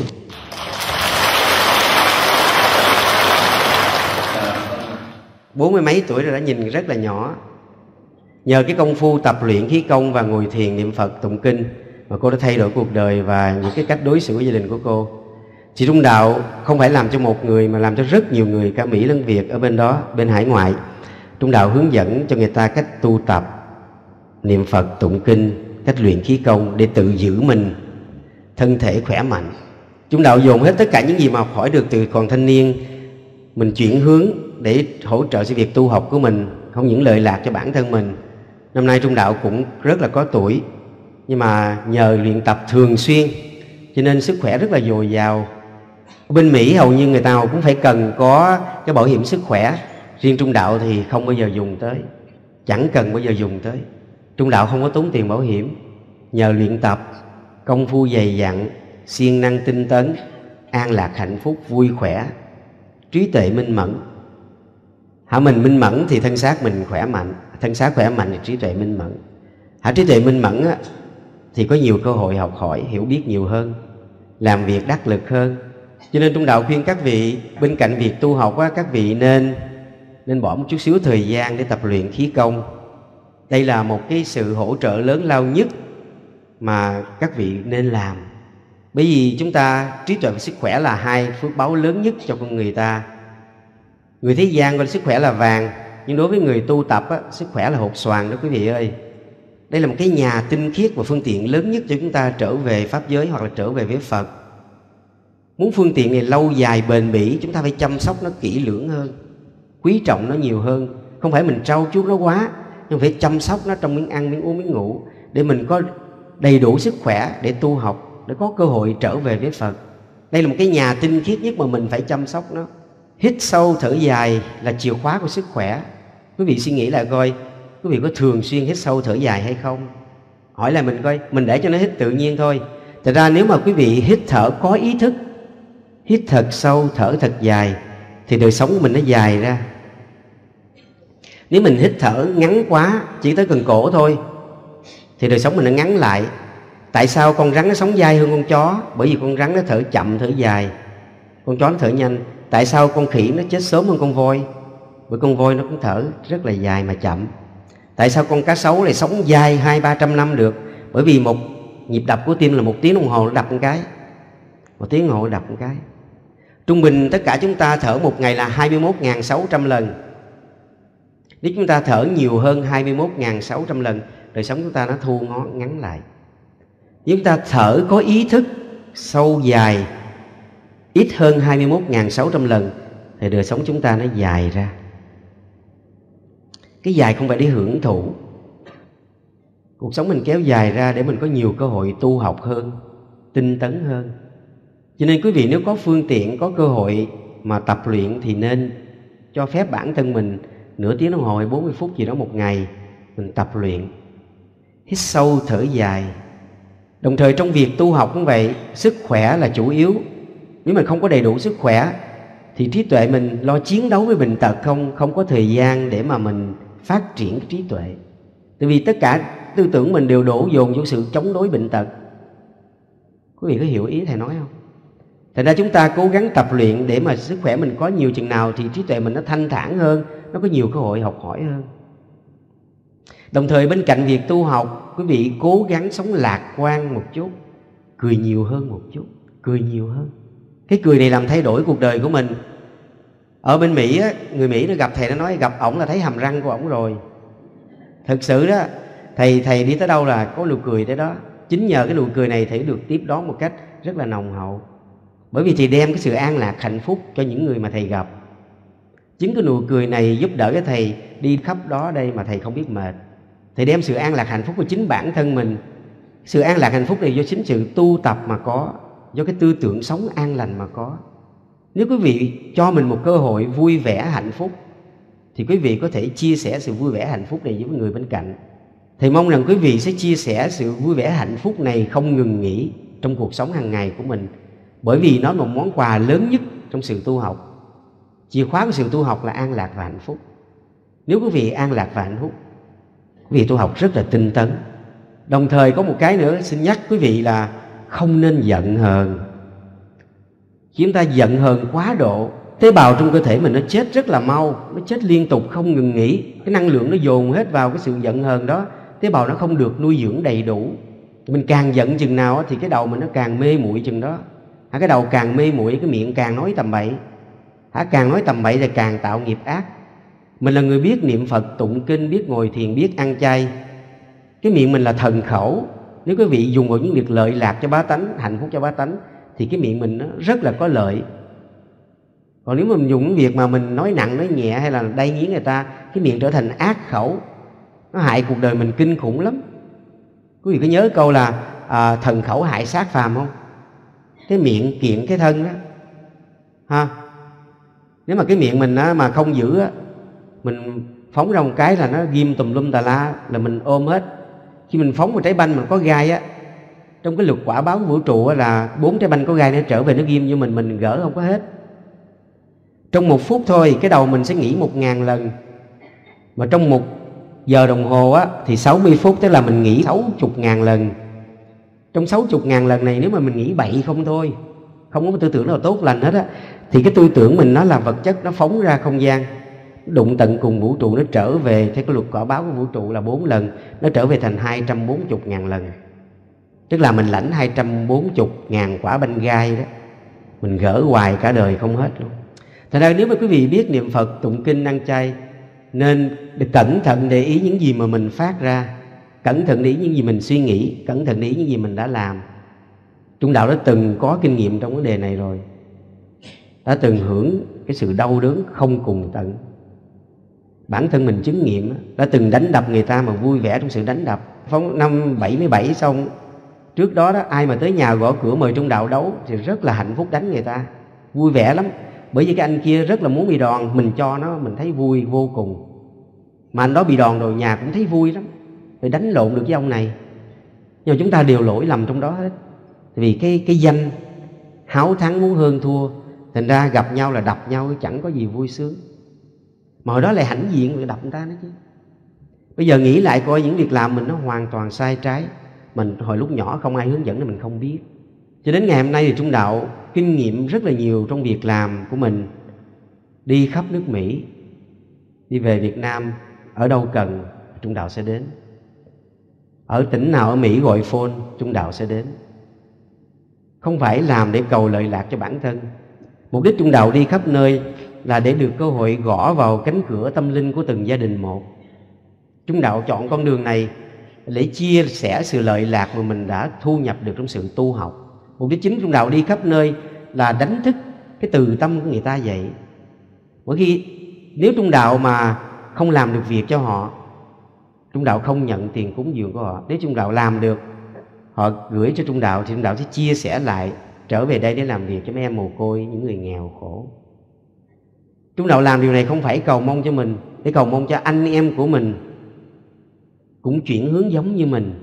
40 mấy tuổi rồi, đã nhìn rất là nhỏ. Nhờ cái công phu tập luyện khí công và ngồi thiền niệm Phật tụng kinh mà cô đã thay đổi cuộc đời và những cái cách đối xử với gia đình của cô. Chị Trung đạo không phải làm cho một người mà làm cho rất nhiều người, cả Mỹ lẫn Việt ở bên đó, bên hải ngoại. Trung đạo hướng dẫn cho người ta cách tu tập, niệm Phật, tụng kinh, cách luyện khí công để tự giữ mình thân thể khỏe mạnh. Trung đạo dồn hết tất cả những gì mà học hỏi được từ còn thanh niên, mình chuyển hướng để hỗ trợ cho việc tu học của mình, không những lợi lạc cho bản thân mình. Năm nay Trung đạo cũng rất là có tuổi, nhưng mà nhờ luyện tập thường xuyên cho nên sức khỏe rất là dồi dào. Bên Mỹ hầu như người ta cũng phải cần có cái bảo hiểm sức khỏe, riêng Trung đạo thì không bao giờ dùng tới, chẳng cần bao giờ dùng tới. Trung đạo không có tốn tiền bảo hiểm. Nhờ luyện tập, công phu dày dặn, siêng năng tinh tấn, an lạc hạnh phúc, vui khỏe, trí tuệ minh mẫn. Mình minh mẫn thì thân xác mình khỏe mạnh, thân xác khỏe mạnh thì trí tuệ minh mẫn. Trí tuệ minh mẫn á, thì có nhiều cơ hội học hỏi, hiểu biết nhiều hơn, làm việc đắc lực hơn. Cho nên Trung đạo khuyên các vị, bên cạnh việc tu học á, các vị nên bỏ một chút xíu thời gian để tập luyện khí công. Đây là một cái sự hỗ trợ lớn lao nhất mà các vị nên làm. Bởi vì chúng ta, trí tuệ và sức khỏe là hai phước báu lớn nhất cho con người ta. Người thế gian gọi sức khỏe là vàng, nhưng đối với người tu tập á, sức khỏe là hột xoàn đó quý vị ơi. Đây là một cái nhà tinh khiết và phương tiện lớn nhất cho chúng ta trở về pháp giới hoặc là trở về với Phật. Muốn phương tiện này lâu dài bền bỉ, chúng ta phải chăm sóc nó kỹ lưỡng hơn, quý trọng nó nhiều hơn. Không phải mình trau chuốt nó quá, nhưng phải chăm sóc nó trong miếng ăn, miếng uống, miếng ngủ, để mình có đầy đủ sức khỏe để tu học, để có cơ hội trở về với Phật. Đây là một cái nhà tinh khiết nhất mà mình phải chăm sóc nó. Hít sâu thở dài là chìa khóa của sức khỏe. Quý vị suy nghĩ lại coi, quý vị có thường xuyên hít sâu thở dài hay không? Hỏi lại mình coi, mình để cho nó hít tự nhiên thôi. Thật ra nếu mà quý vị hít thở có ý thức, hít thật sâu, thở thật dài, thì đời sống của mình nó dài ra. Nếu mình hít thở ngắn quá, chỉ tới cần cổ thôi, thì đời sống mình nó ngắn lại. Tại sao con rắn nó sống dai hơn con chó? Bởi vì con rắn nó thở chậm, thở dài, con chó nó thở nhanh. Tại sao con khỉ nó chết sớm hơn con voi? bởi con voi nó cũng thở rất là dài mà chậm. Tại sao con cá sấu lại sống dài 200-300 năm được? Bởi vì một nhịp đập của tim là 1 tiếng đồng hồ nó đập một cái. 1 tiếng đồng hồ nó đập một cái. Trung bình tất cả chúng ta thở một ngày là 21.600 lần. Nếu chúng ta thở nhiều hơn 21.600 lần, đời sống chúng ta nó thu ngắn lại. Nếu chúng ta thở có ý thức sâu dài ít hơn 21.600 lần thì đời sống chúng ta nó dài ra. Cái dài không phải để hưởng thụ. Cuộc sống mình kéo dài ra để mình có nhiều cơ hội tu học hơn, tinh tấn hơn. Cho nên quý vị nếu có phương tiện, có cơ hội mà tập luyện thì nên cho phép bản thân mình nửa tiếng đồng hồ hay 40 phút gì đó một ngày mình tập luyện. Hít sâu thở dài. Đồng thời trong việc tu học cũng vậy, sức khỏe là chủ yếu. Nếu mình không có đầy đủ sức khỏe thì trí tuệ mình lo chiến đấu với bệnh tật, không có thời gian để mà mình phát triển cái trí tuệ. Tại vì tất cả tư tưởng mình đều đổ dồn vô sự chống đối bệnh tật. Quý vị có hiểu ý thầy nói không? Thành ra chúng ta cố gắng tập luyện để mà sức khỏe mình có nhiều chừng nào thì trí tuệ mình nó thanh thản hơn, nó có nhiều cơ hội học hỏi hơn. Đồng thời bên cạnh việc tu học, quý vị cố gắng sống lạc quan một chút, cười nhiều hơn một chút, cười nhiều hơn. Cái cười này làm thay đổi cuộc đời của mình. Ở bên Mỹ á, người Mỹ nó gặp thầy nó nói gặp ổng là thấy hàm răng của ổng rồi. Thực sự đó, thầy đi tới đâu là có nụ cười tới đó. Chính nhờ cái nụ cười này thầy được tiếp đón một cách rất là nồng hậu. Bởi vì thầy đem cái sự an lạc hạnh phúc cho những người mà thầy gặp. Chính cái nụ cười này giúp đỡ cho thầy đi khắp đó đây mà thầy không biết mệt. Thầy đem sự an lạc hạnh phúc của chính bản thân mình. Sự an lạc hạnh phúc này do chính sự tu tập mà có, do cái tư tưởng sống an lành mà có. Nếu quý vị cho mình một cơ hội vui vẻ hạnh phúc thì quý vị có thể chia sẻ sự vui vẻ hạnh phúc này với người bên cạnh. Thầy mong rằng quý vị sẽ chia sẻ sự vui vẻ hạnh phúc này không ngừng nghỉ trong cuộc sống hàng ngày của mình. Bởi vì nó là một món quà lớn nhất trong sự tu học. Chìa khóa của sự tu học là an lạc và hạnh phúc. Nếu quý vị an lạc và hạnh phúc, quý vị tu học rất là tinh tấn. Đồng thời có một cái nữa xin nhắc quý vị là không nên giận hờn. Khi chúng ta giận hờn quá độ, tế bào trong cơ thể mình nó chết rất là mau, nó chết liên tục không ngừng nghỉ. Cái năng lượng nó dồn hết vào cái sự giận hờn đó, tế bào nó không được nuôi dưỡng đầy đủ. Mình càng giận chừng nào thì cái đầu mình nó càng mê muội chừng đó. Cái đầu càng mê muội, cái miệng càng nói tầm bậy. Càng nói tầm bậy thì càng tạo nghiệp ác. Mình là người biết niệm Phật, tụng kinh, biết ngồi thiền, biết ăn chay. Cái miệng mình là thần khẩu. Nếu quý vị dùng vào những việc lợi lạc cho bá tánh, hạnh phúc cho bá tánh thì cái miệng mình nó rất là có lợi. Còn nếu mà mình dùng những việc mà mình nói nặng, nói nhẹ hay là đay nghiến người ta, cái miệng trở thành ác khẩu. Nó hại cuộc đời mình kinh khủng lắm. Quý vị có nhớ câu là thần khẩu hại sát phàm không? Cái miệng kiện cái thân đó ha. Nếu mà cái miệng mình á, mà không giữ á, mình phóng ra một cái là nó ghim tùm lum tà la, là mình ôm hết. Khi mình phóng một trái banh mà có gai á, trong cái luật quả báo của vũ trụ á, là 4 trái banh có gai nó trở về nó ghim vô mình gỡ không có hết. Trong 1 phút thôi cái đầu mình sẽ nghĩ 1000 lần. Mà trong 1 giờ đồng hồ á, thì 60 phút tức là mình nghĩ 60.000 lần. Trong 60.000 lần này nếu mà mình nghĩ bậy không thôi, không có một tư tưởng nào tốt lành hết á, thì cái tư tưởng mình nó là vật chất, nó phóng ra không gian, đụng tận cùng vũ trụ, nó trở về theo cái luật quả báo của vũ trụ là 4 lần, nó trở về thành 240.000 lần. Tức là mình lãnh 240.000 quả banh gai đó, mình gỡ hoài cả đời không hết luôn. Thật ra nếu mà quý vị biết niệm Phật, tụng kinh, ăn chay, nên cẩn thận để ý những gì mà mình phát ra, cẩn thận để ý những gì mình suy nghĩ, cẩn thận để ý những gì mình đã làm. Trung đạo đã từng có kinh nghiệm trong vấn đề này rồi, đã từng hưởng cái sự đau đớn không cùng tận. Bản thân mình chứng nghiệm, đã từng đánh đập người ta mà vui vẻ trong sự đánh đập. Năm 77 xong, trước đó ai mà tới nhà gõ cửa mời Trung đạo đấu thì rất là hạnh phúc đánh người ta, vui vẻ lắm. Bởi vì cái anh kia rất là muốn bị đòn, mình cho nó, mình thấy vui vô cùng. Mà anh đó bị đòn rồi nhà cũng thấy vui lắm, phải đánh lộn được với ông này. Nhưng mà chúng ta đều lỗi lầm trong đó hết. Vì cái danh háo thắng muốn hơn thua, thành ra gặp nhau là đập nhau, chẳng có gì vui sướng. Mà hồi đó lại hãnh diện để đập người ta nữa chứ. Bây giờ nghĩ lại coi những việc làm mình nó hoàn toàn sai trái. Mình hồi lúc nhỏ không ai hướng dẫn nên mình không biết. Cho đến ngày hôm nay thì Trung đạo kinh nghiệm rất là nhiều trong việc làm của mình. Đi khắp nước Mỹ, đi về Việt Nam, ở đâu cần Trung Đạo sẽ đến. Ở tỉnh nào ở Mỹ gọi phone, Trung Đạo sẽ đến. Không phải làm để cầu lợi lạc cho bản thân. Mục đích Trung Đạo đi khắp nơi là để được cơ hội gõ vào cánh cửa tâm linh của từng gia đình một. Trung Đạo chọn con đường này để chia sẻ sự lợi lạc mà mình đã thu nhập được trong sự tu học. Mục đích chính Trung Đạo đi khắp nơi là đánh thức cái từ tâm của người ta vậy. Bởi khi nếu Trung Đạo mà không làm được việc cho họ, Trung Đạo không nhận tiền cúng dường của họ. Nếu Trung Đạo làm được, họ gửi cho Trung Đạo thì Trung Đạo sẽ chia sẻ lại, trở về đây để làm việc cho mấy em mồ côi, những người nghèo khổ. Trung Đạo làm điều này không phải cầu mong cho mình, để cầu mong cho anh em của mình cũng chuyển hướng giống như mình.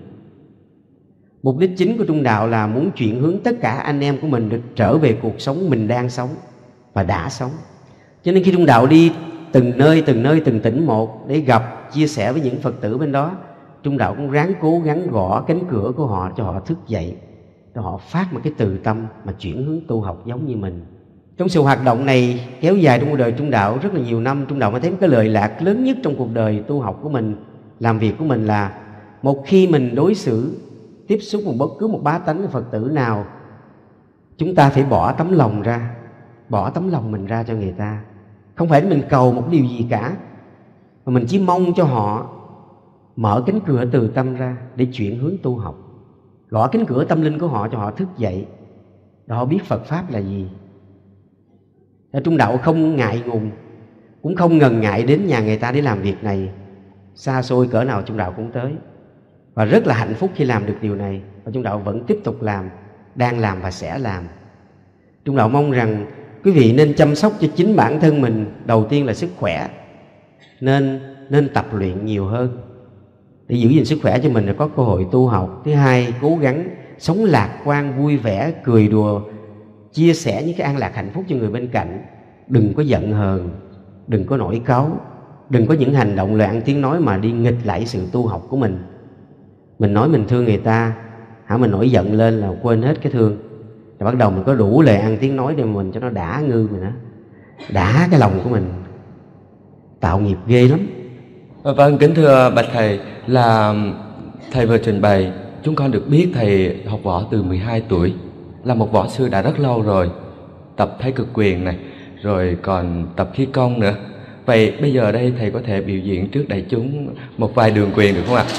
Mục đích chính của Trung Đạo là muốn chuyển hướng tất cả anh em của mình được trở về cuộc sống mình đang sống và đã sống. Cho nên khi Trung Đạo đi từng nơi, từng tỉnh một để gặp, chia sẻ với những Phật tử bên đó, Trung Đạo cũng ráng cố gắng gõ cánh cửa của họ cho họ thức dậy, cho họ phát một cái từ tâm mà chuyển hướng tu học giống như mình. Trong sự hoạt động này kéo dài trong cuộc đời Trung Đạo rất là nhiều năm, Trung Đạo mới thấy cái lợi lạc lớn nhất trong cuộc đời tu học của mình, làm việc của mình là một khi mình đối xử, tiếp xúc một bất cứ một bá tánh Phật tử nào, chúng ta phải bỏ tấm lòng ra, bỏ tấm lòng mình ra cho người ta. Không phải mình cầu một điều gì cả, mà mình chỉ mong cho họ mở cánh cửa từ tâm ra để chuyển hướng tu học, gõ cánh cửa tâm linh của họ cho họ thức dậy, để họ biết Phật Pháp là gì. Trung Đạo không ngại ngùng, cũng không ngần ngại đến nhà người ta để làm việc này. Xa xôi cỡ nào Trung Đạo cũng tới, và rất là hạnh phúc khi làm được điều này. Và Trung Đạo vẫn tiếp tục làm, đang làm và sẽ làm. Trung Đạo mong rằng quý vị nên chăm sóc cho chính bản thân mình. Đầu tiên là sức khỏe, nên tập luyện nhiều hơn để giữ gìn sức khỏe cho mình, để có cơ hội tu học. Thứ hai, cố gắng sống lạc quan, vui vẻ, cười đùa, chia sẻ những cái an lạc hạnh phúc cho người bên cạnh. Đừng có giận hờn, đừng có nổi cáu, đừng có những hành động lời ăn tiếng nói mà đi nghịch lại sự tu học của mình. Mình nói mình thương người ta, mình nổi giận lên là quên hết cái thương, rồi bắt đầu mình có đủ lời ăn tiếng nói để mình cho nó đã ngư mình á, đã cái lòng của mình, tạo nghiệp ghê lắm. Vâng, kính thưa bạch thầy, là thầy vừa trình bày chúng con được biết thầy học võ từ 12 tuổi, là một võ sư đã rất lâu rồi, tập Thái Cực Quyền này, rồi còn tập khí công nữa. Vậy bây giờ đây thầy có thể biểu diễn trước đại chúng một vài đường quyền được không ạ?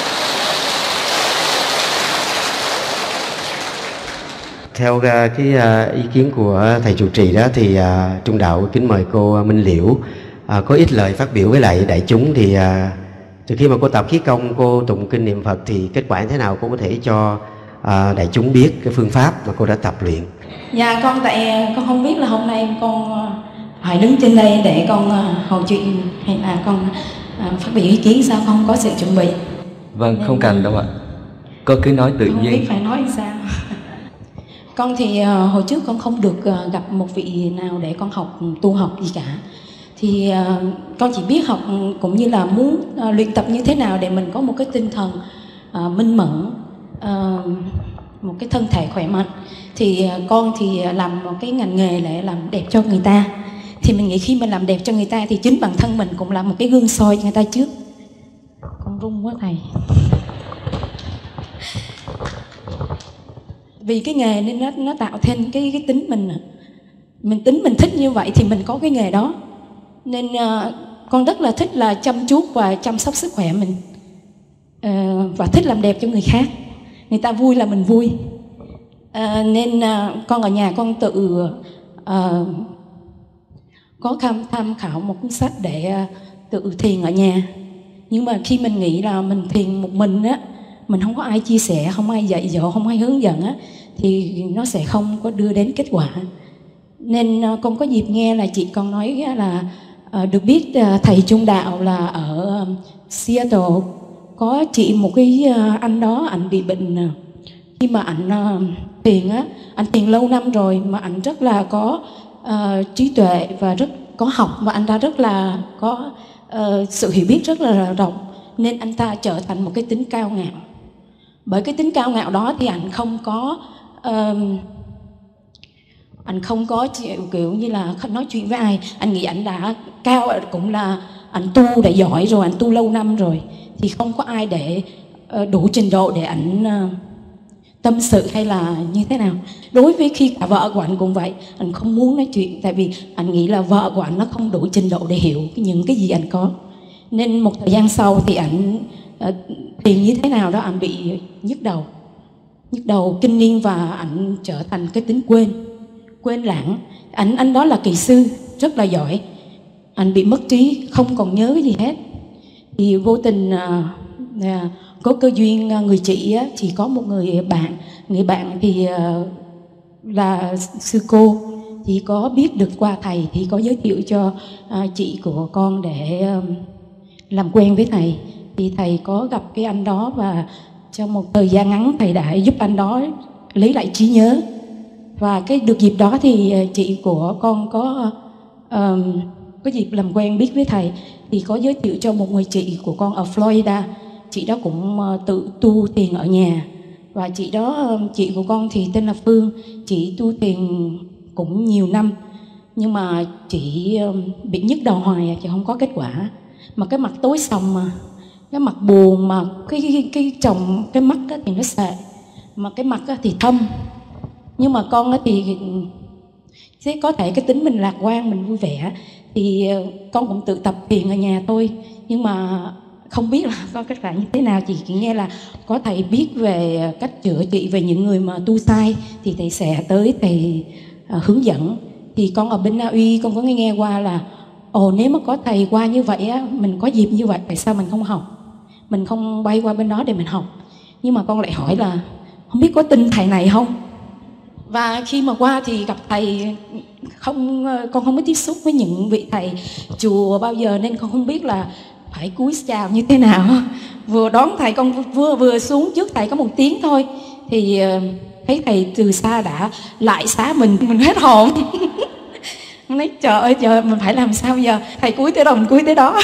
Theo cái ý kiến của thầy trụ trì đó thì Trung Đạo kính mời cô Minh Liễu có ít lời phát biểu với lại đại chúng. Thì từ khi mà cô tập khí công, cô tụng kinh niệm Phật thì kết quả như thế nào cô có thể cho đại chúng biết cái phương pháp mà cô đã tập luyện? Dạ con, tại con không biết là hôm nay con phải đứng trên đây để con hầu chuyện hay là con phát biểu ý kiến sao, con không có sự chuẩn bị. Vâng, nên không cần đâu ạ, cô cứ nói tự không nhiên. biết phải nói sao. Con thì hồi trước con không được gặp một vị nào để con học tu học gì cả. Thì con chỉ biết học cũng như là muốn luyện tập như thế nào để mình có một cái tinh thần minh mẫn, một cái thân thể khỏe mạnh. Thì con thì làm một cái ngành nghề để làm đẹp cho người ta. Thì mình nghĩ khi mình làm đẹp cho người ta thì chính bản thân mình cũng là một cái gương soi cho người ta trước. Con run quá thầy. Vì cái nghề nên nó tạo thêm cái tính mình tính mình thích như vậy thì mình có cái nghề đó. Nên con rất là thích là chăm chút và chăm sóc sức khỏe mình, và thích làm đẹp cho người khác. Người ta vui là mình vui. Nên con ở nhà con tự có tham khảo một cuốn sách để tự thiền ở nhà. Nhưng mà khi mình nghĩ là mình thiền một mình á, mình không có ai chia sẻ, không ai dạy dỗ, không ai hướng dẫn á, thì nó sẽ không có đưa đến kết quả. Nên con có dịp nghe là chị con nói là được biết thầy Trung Đạo là ở Seattle có chị một cái anh đó, anh bị bệnh. Khi mà anh thiền á, anh thiền lâu năm rồi mà anh rất là có trí tuệ và rất có học, và anh ta rất là có sự hiểu biết rất là rộng, nên anh ta trở thành một cái tính cao ngạo. Bởi cái tính cao ngạo đó thì anh không có kiểu như là nói chuyện với ai. Anh nghĩ anh đã cao, cũng là ảnh tu đã giỏi rồi, ảnh tu lâu năm rồi, thì không có ai để đủ trình độ để ảnh tâm sự hay là như thế nào. Đối với khi cả vợ của ảnh cũng vậy, ảnh không muốn nói chuyện, tại vì ảnh nghĩ là vợ của ảnh nó không đủ trình độ để hiểu những cái gì ảnh có. Nên một thời gian sau thì ảnh tìm như thế nào đó ảnh bị nhức đầu kinh niên, và ảnh trở thành cái tính quên lãng. Anh đó là kỹ sư rất là giỏi, anh bị mất trí, không còn nhớ cái gì hết. Thì vô tình có cơ duyên người chị á, chỉ có một người bạn thì là sư cô, thì có biết được qua thầy, thì có giới thiệu cho chị của con để làm quen với thầy. Thì thầy có gặp cái anh đó, và trong một thời gian ngắn thầy đã giúp anh đó lấy lại trí nhớ. Và cái được dịp đó thì chị của con có dịp làm quen biết với thầy, thì có giới thiệu cho một người chị của con ở Florida. Chị đó cũng tự tu thiền ở nhà, và chị của con thì tên là Phương. Chị tu thiền cũng nhiều năm, nhưng mà chị bị nhức đầu hoài, chị không có kết quả. Mà cái mặt tối sầm, mà cái mặt buồn, mà cái tròng cái mắt thì nó sệ, mà cái mặt thì thâm. Nhưng mà con thì thế có thể cái tính mình lạc quan, mình vui vẻ, thì con cũng tự tập thiền ở nhà thôi. Nhưng mà không biết là có kết quả như thế nào, chỉ nghe là có thầy biết về cách chữa trị về những người mà tu sai, thì thầy sẽ tới thầy hướng dẫn. Thì con ở bên Na Uy, con có nghe qua là nếu mà có thầy qua như vậy á, mình có dịp như vậy, tại sao mình không học, mình không bay qua bên đó để mình học. Nhưng mà con lại hỏi là không biết có tin thầy này không. Và khi mà qua thì gặp thầy con không có tiếp xúc với những vị thầy chùa bao giờ, nên con không biết là phải cúi chào như thế nào. Vừa đón thầy, con vừa xuống trước thầy có một tiếng thôi, thì thấy thầy từ xa đã lại xá mình hết hồn. Nói trời ơi trời, mình phải làm sao giờ, thầy cúi tới đâu mình cúi tới đó.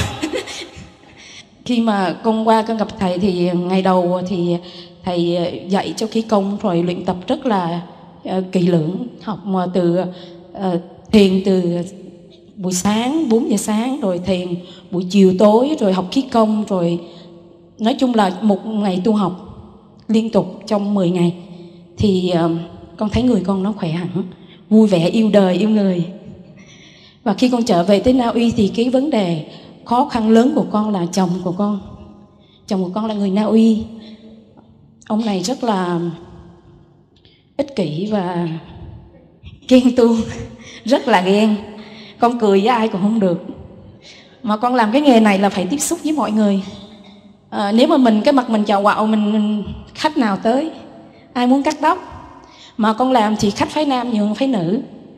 Khi mà con qua con gặp thầy thì ngày đầu thì thầy dạy cho khí công, rồi luyện tập rất là kỳ lưỡng, học từ thiền từ buổi sáng 4 giờ sáng, rồi thiền buổi chiều tối, rồi học khí công, rồi nói chung là một ngày tu học liên tục trong 10 ngày. Thì con thấy người con nó khỏe hẳn, vui vẻ, yêu đời, yêu người. Và khi con trở về tới Na Uy thì cái vấn đề khó khăn lớn của con là chồng của con là người Na Uy. Ông này rất là ích kỷ và ghen tuông, rất là ghen. Con cười với ai cũng không được. Mà con làm cái nghề này là phải tiếp xúc với mọi người. Nếu mà cái mặt mình chào quạo, mình khách nào tới, ai muốn cắt tóc. Mà con làm thì khách phái nam nhiều hơn phái nữ.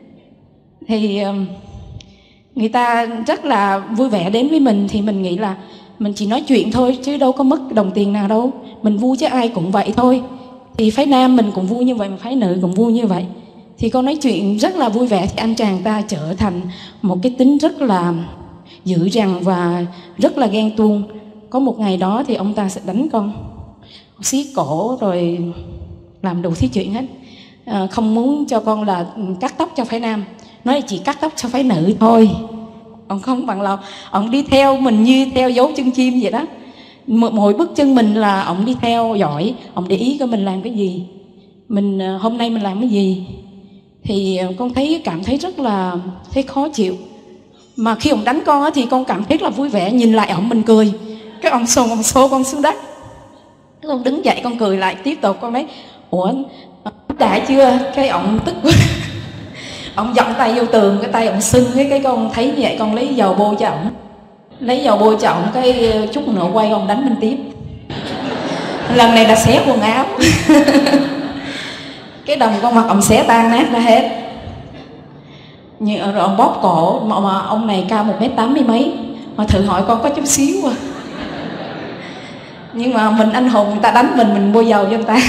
Thì người ta rất là vui vẻ đến với mình, thì mình nghĩ là mình chỉ nói chuyện thôi chứ đâu có mất đồng tiền nào đâu. Mình vui chứ ai cũng vậy thôi. Thì phái nam mình cũng vui như vậy, mà phái nữ cũng vui như vậy. Thì con nói chuyện rất là vui vẻ, thì anh chàng ta trở thành một cái tính rất là dữ dằn và rất là ghen tuông. Có một ngày đó thì ông ta sẽ đánh con, xiết cổ rồi làm đủ thứ chuyện hết. Không muốn cho con là cắt tóc cho phái nam, nói là chỉ cắt tóc cho phái nữ thôi. Ông không bằng lòng, ông đi theo mình như theo dấu chân chim vậy đó. Mỗi bước chân mình là ông đi theo dõi, ông để ý coi mình làm cái gì, mình hôm nay mình làm cái gì. Thì con cảm thấy rất là khó chịu. Mà khi ông đánh con thì con cảm thấy là vui vẻ, nhìn lại ông mình cười. Cái ông xô con xuống đất. Con đứng dậy con cười lại tiếp tục. Con nói ủa đã chưa? Cái ông tức quá. Ông dậm tay vô tường, cái tay ông sưng, cái con thấy như vậy con lấy dầu bôi cho ổng. Lấy dầu bôi cho ổng, cái chút nữa quay ông đánh mình tiếp. Lần này là xé quần áo. Cái đồng con mặt ông xé tan nát ra hết. Rồi ông bóp cổ, mà ông này cao 1m80 mấy, mà thử hỏi con có chút xíu à. Nhưng mà mình anh hùng, người ta đánh mình bôi dầu cho người ta.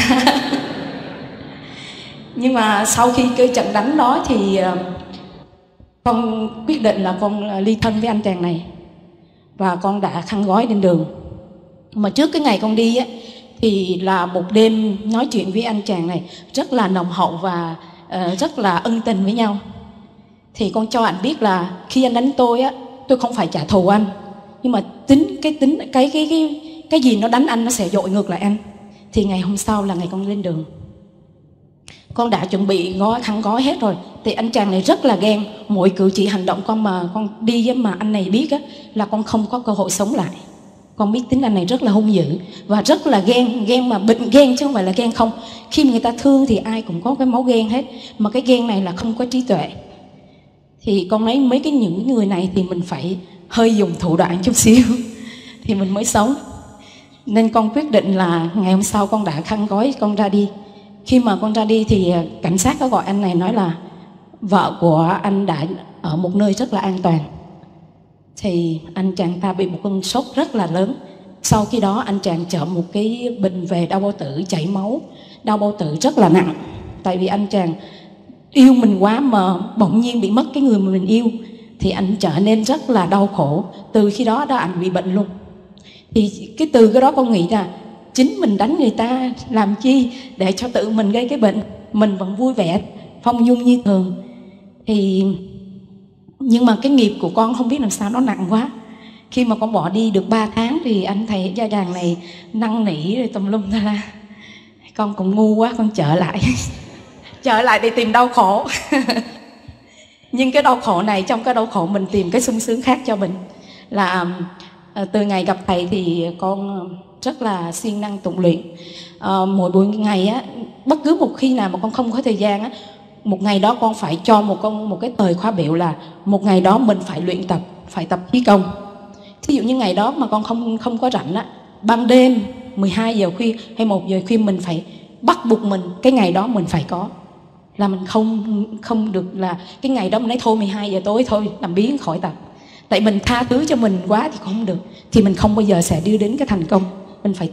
Nhưng mà sau khi cái trận đánh đó thì con quyết định là con ly thân với anh chàng này. Và con đã khăn gói lên đường. Mà trước cái ngày con đi á, thì là một đêm nói chuyện với anh chàng này rất là nồng hậu và rất là ân tình với nhau. Thì con cho anh biết là khi anh đánh tôi á, tôi không phải trả thù anh, Nhưng mà cái gì nó đánh anh nó sẽ dội ngược lại anh. Thì ngày hôm sau là ngày con lên đường, con đã chuẩn bị khăn gói hết rồi. Thì anh chàng này rất là ghen, mỗi cử chỉ hành động con mà con đi mà anh này biết á, là con không có cơ hội sống lại. Con biết tính anh này rất là hung dữ và rất là ghen mà bệnh ghen chứ không phải là ghen không. Khi mà người ta thương thì ai cũng có cái máu ghen hết, mà cái ghen này là không có trí tuệ. Thì con thấy những người này thì mình phải hơi dùng thủ đoạn chút xíu thì mình mới sống. Nên con quyết định là ngày hôm sau con đã khăn gói con ra đi. Khi mà con ra đi thì cảnh sát có gọi anh này, nói là vợ của anh đã ở một nơi rất là an toàn. Thì anh chàng ta bị một cơn sốt rất là lớn. Sau khi đó anh chàng chở một cái bình về đau bao tử, chảy máu, đau bao tử rất là nặng. Tại vì anh chàng yêu mình quá mà bỗng nhiên bị mất cái người mà mình yêu, thì anh trở nên rất là đau khổ. Từ khi đó anh bị bệnh luôn. Thì từ cái đó con nghĩ là chính mình đánh người ta làm chi để cho tự mình gây cái bệnh. Mình vẫn vui vẻ phong dung như thường. Nhưng mà cái nghiệp của con không biết làm sao nó nặng quá. Khi mà con bỏ đi được 3 tháng thì anh thầy gia đàn này năn nỉ rồi tùm lum ra. Con cũng ngu quá, con trở lại trở lại để tìm đau khổ. Nhưng cái đau khổ này, trong cái đau khổ mình tìm cái sung sướng khác cho mình. Là từ ngày gặp thầy thì con rất là siêng năng tụng luyện. Mỗi buổi ngày á, bất cứ một khi nào mà con không có thời gian á, một ngày đó con phải cho một cái thời khóa biểu là một ngày đó mình phải luyện tập, phải tập khí công. Thí dụ như ngày đó mà con không có rảnh á, ban đêm 12 giờ khuya hay 1 giờ khuya mình phải bắt buộc mình cái ngày đó mình phải có. Là mình không được là cái ngày đó mình nói thôi 12 giờ tối thôi làm biến khỏi tập. Tại mình tha thứ cho mình quá thì không được, thì mình không bao giờ sẽ đưa đến cái thành công. Mình phải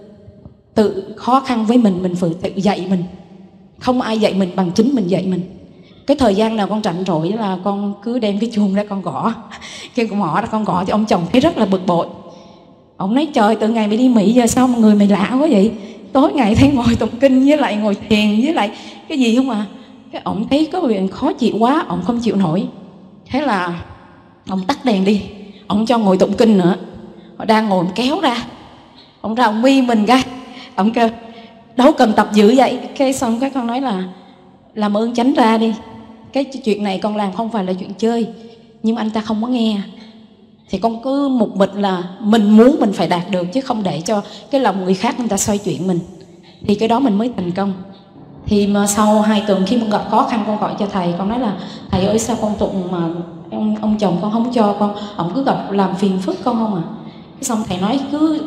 tự khó khăn với mình phải tự dạy mình. Không ai dạy mình bằng chính mình dạy mình. Cái thời gian nào con rảnh rỗi là con cứ đem cái chuông ra con gõ. Cái mỏ ra con gõ thì ông chồng thấy rất là bực bội. Ông nói trời, từ ngày mày đi Mỹ giờ sao mà người mày lạ quá vậy? Tối ngày thấy ngồi tụng kinh với lại ngồi thiền với lại cái gì không à. Cái ông thấy có việc khó chịu quá, ông không chịu nổi. Thế là ông tắt đèn đi, ông cho ngồi tụng kinh nữa. Họ đang ngồi kéo ra, ông ra ông mi mình ra, ông kêu đâu cần tập dữ vậy. Cái xong cái con nói là làm ơn tránh ra đi, cái chuyện này con làm không phải là chuyện chơi. Nhưng anh ta không có nghe. Thì con cứ mục mịch là mình muốn mình phải đạt được, chứ không để cho cái lòng người khác người ta xoay chuyển mình. Thì cái đó mình mới thành công. Thì mà sau 2 tuần khi mình gặp khó khăn, con gọi cho thầy, con nói là thầy ơi sao con tụng mà ông chồng con không cho con, ông cứ gặp làm phiền phức con không à. Xong thầy nói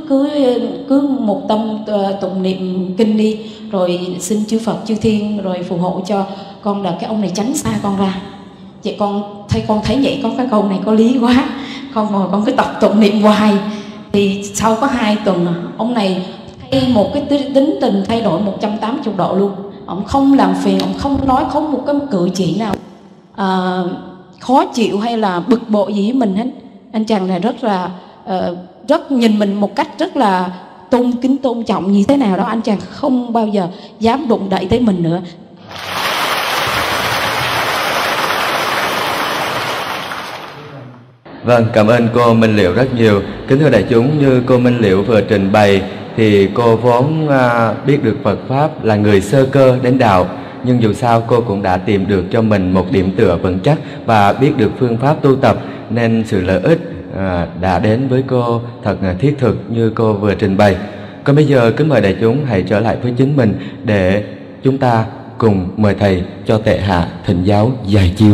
cứ một tâm tụng niệm kinh đi, rồi xin chư Phật chư Thiên rồi phù hộ cho con là cái ông này tránh xa con ra. Vậy con thấy vậy có cái câu này có lý quá, con ngồi con cứ tập tụng niệm hoài. Thì sau có 2 tuần ông này thay một cái tính tình thay đổi 180 độ luôn. Ông không làm phiền, ông không nói không một cái cử chỉ nào khó chịu hay là bực bội gì với mình hết. Anh chàng này rất nhìn mình một cách rất là tôn trọng như thế nào đó. Anh chàng không bao giờ dám đụng đậy tới mình nữa. Vâng, cảm ơn cô Minh Liệu rất nhiều. Kính thưa đại chúng, như cô Minh Liệu vừa trình bày thì cô vốn biết được Phật Pháp, là người sơ cơ đến đạo. Nhưng dù sao cô cũng đã tìm được cho mình một điểm tựa vững chắc và biết được phương pháp tu tập, nên sự lợi ích đã đến với cô thật thiết thực như cô vừa trình bày. Còn bây giờ kính mời đại chúng hãy trở lại với chính mình để chúng ta cùng mời thầy cho tệ hạ thỉnh giáo dài chiêu.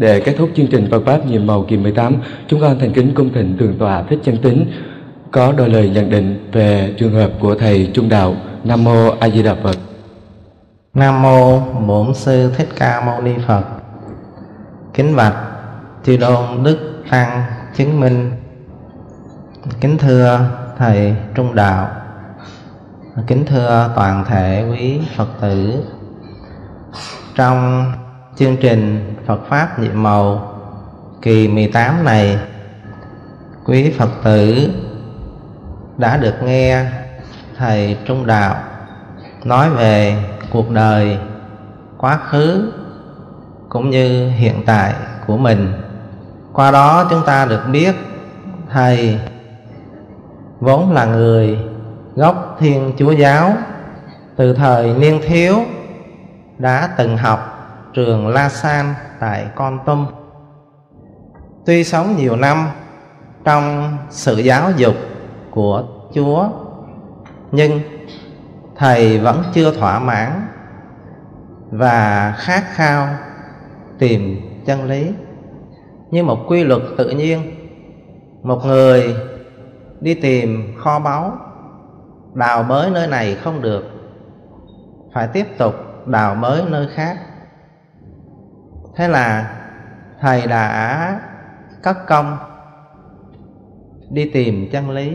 Để kết thúc chương trình Phật Pháp nhiệm màu kỳ 18, chúng con thành kính cung thỉnh Thượng tọa Thích Chân Tín có đôi lời nhận định về trường hợp của thầy Trung Đạo. Nam mô A Di Đà Phật. Nam mô Bổn Sư Thích Ca Mâu Ni Phật. Kính bạch Chư Tôn Đức Tăng chứng minh. Kính thưa thầy Trung Đạo, kính thưa toàn thể quý Phật tử. Trong chương trình Phật Pháp nhiệm màu kỳ 18 này, quý Phật tử đã được nghe thầy Trung Đạo nói về cuộc đời quá khứ cũng như hiện tại của mình. Qua đó chúng ta được biết thầy vốn là người gốc Thiên Chúa giáo, từ thời niên thiếu đã từng học trường La Salle tại Kon Tum. Tuy sống nhiều năm trong sự giáo dục của Chúa, nhưng thầy vẫn chưa thỏa mãn và khát khao tìm chân lý. Như một quy luật tự nhiên, một người đi tìm kho báu, đào bới nơi này không được, phải tiếp tục đào bới nơi khác. Thế là thầy đã cất công đi tìm chân lý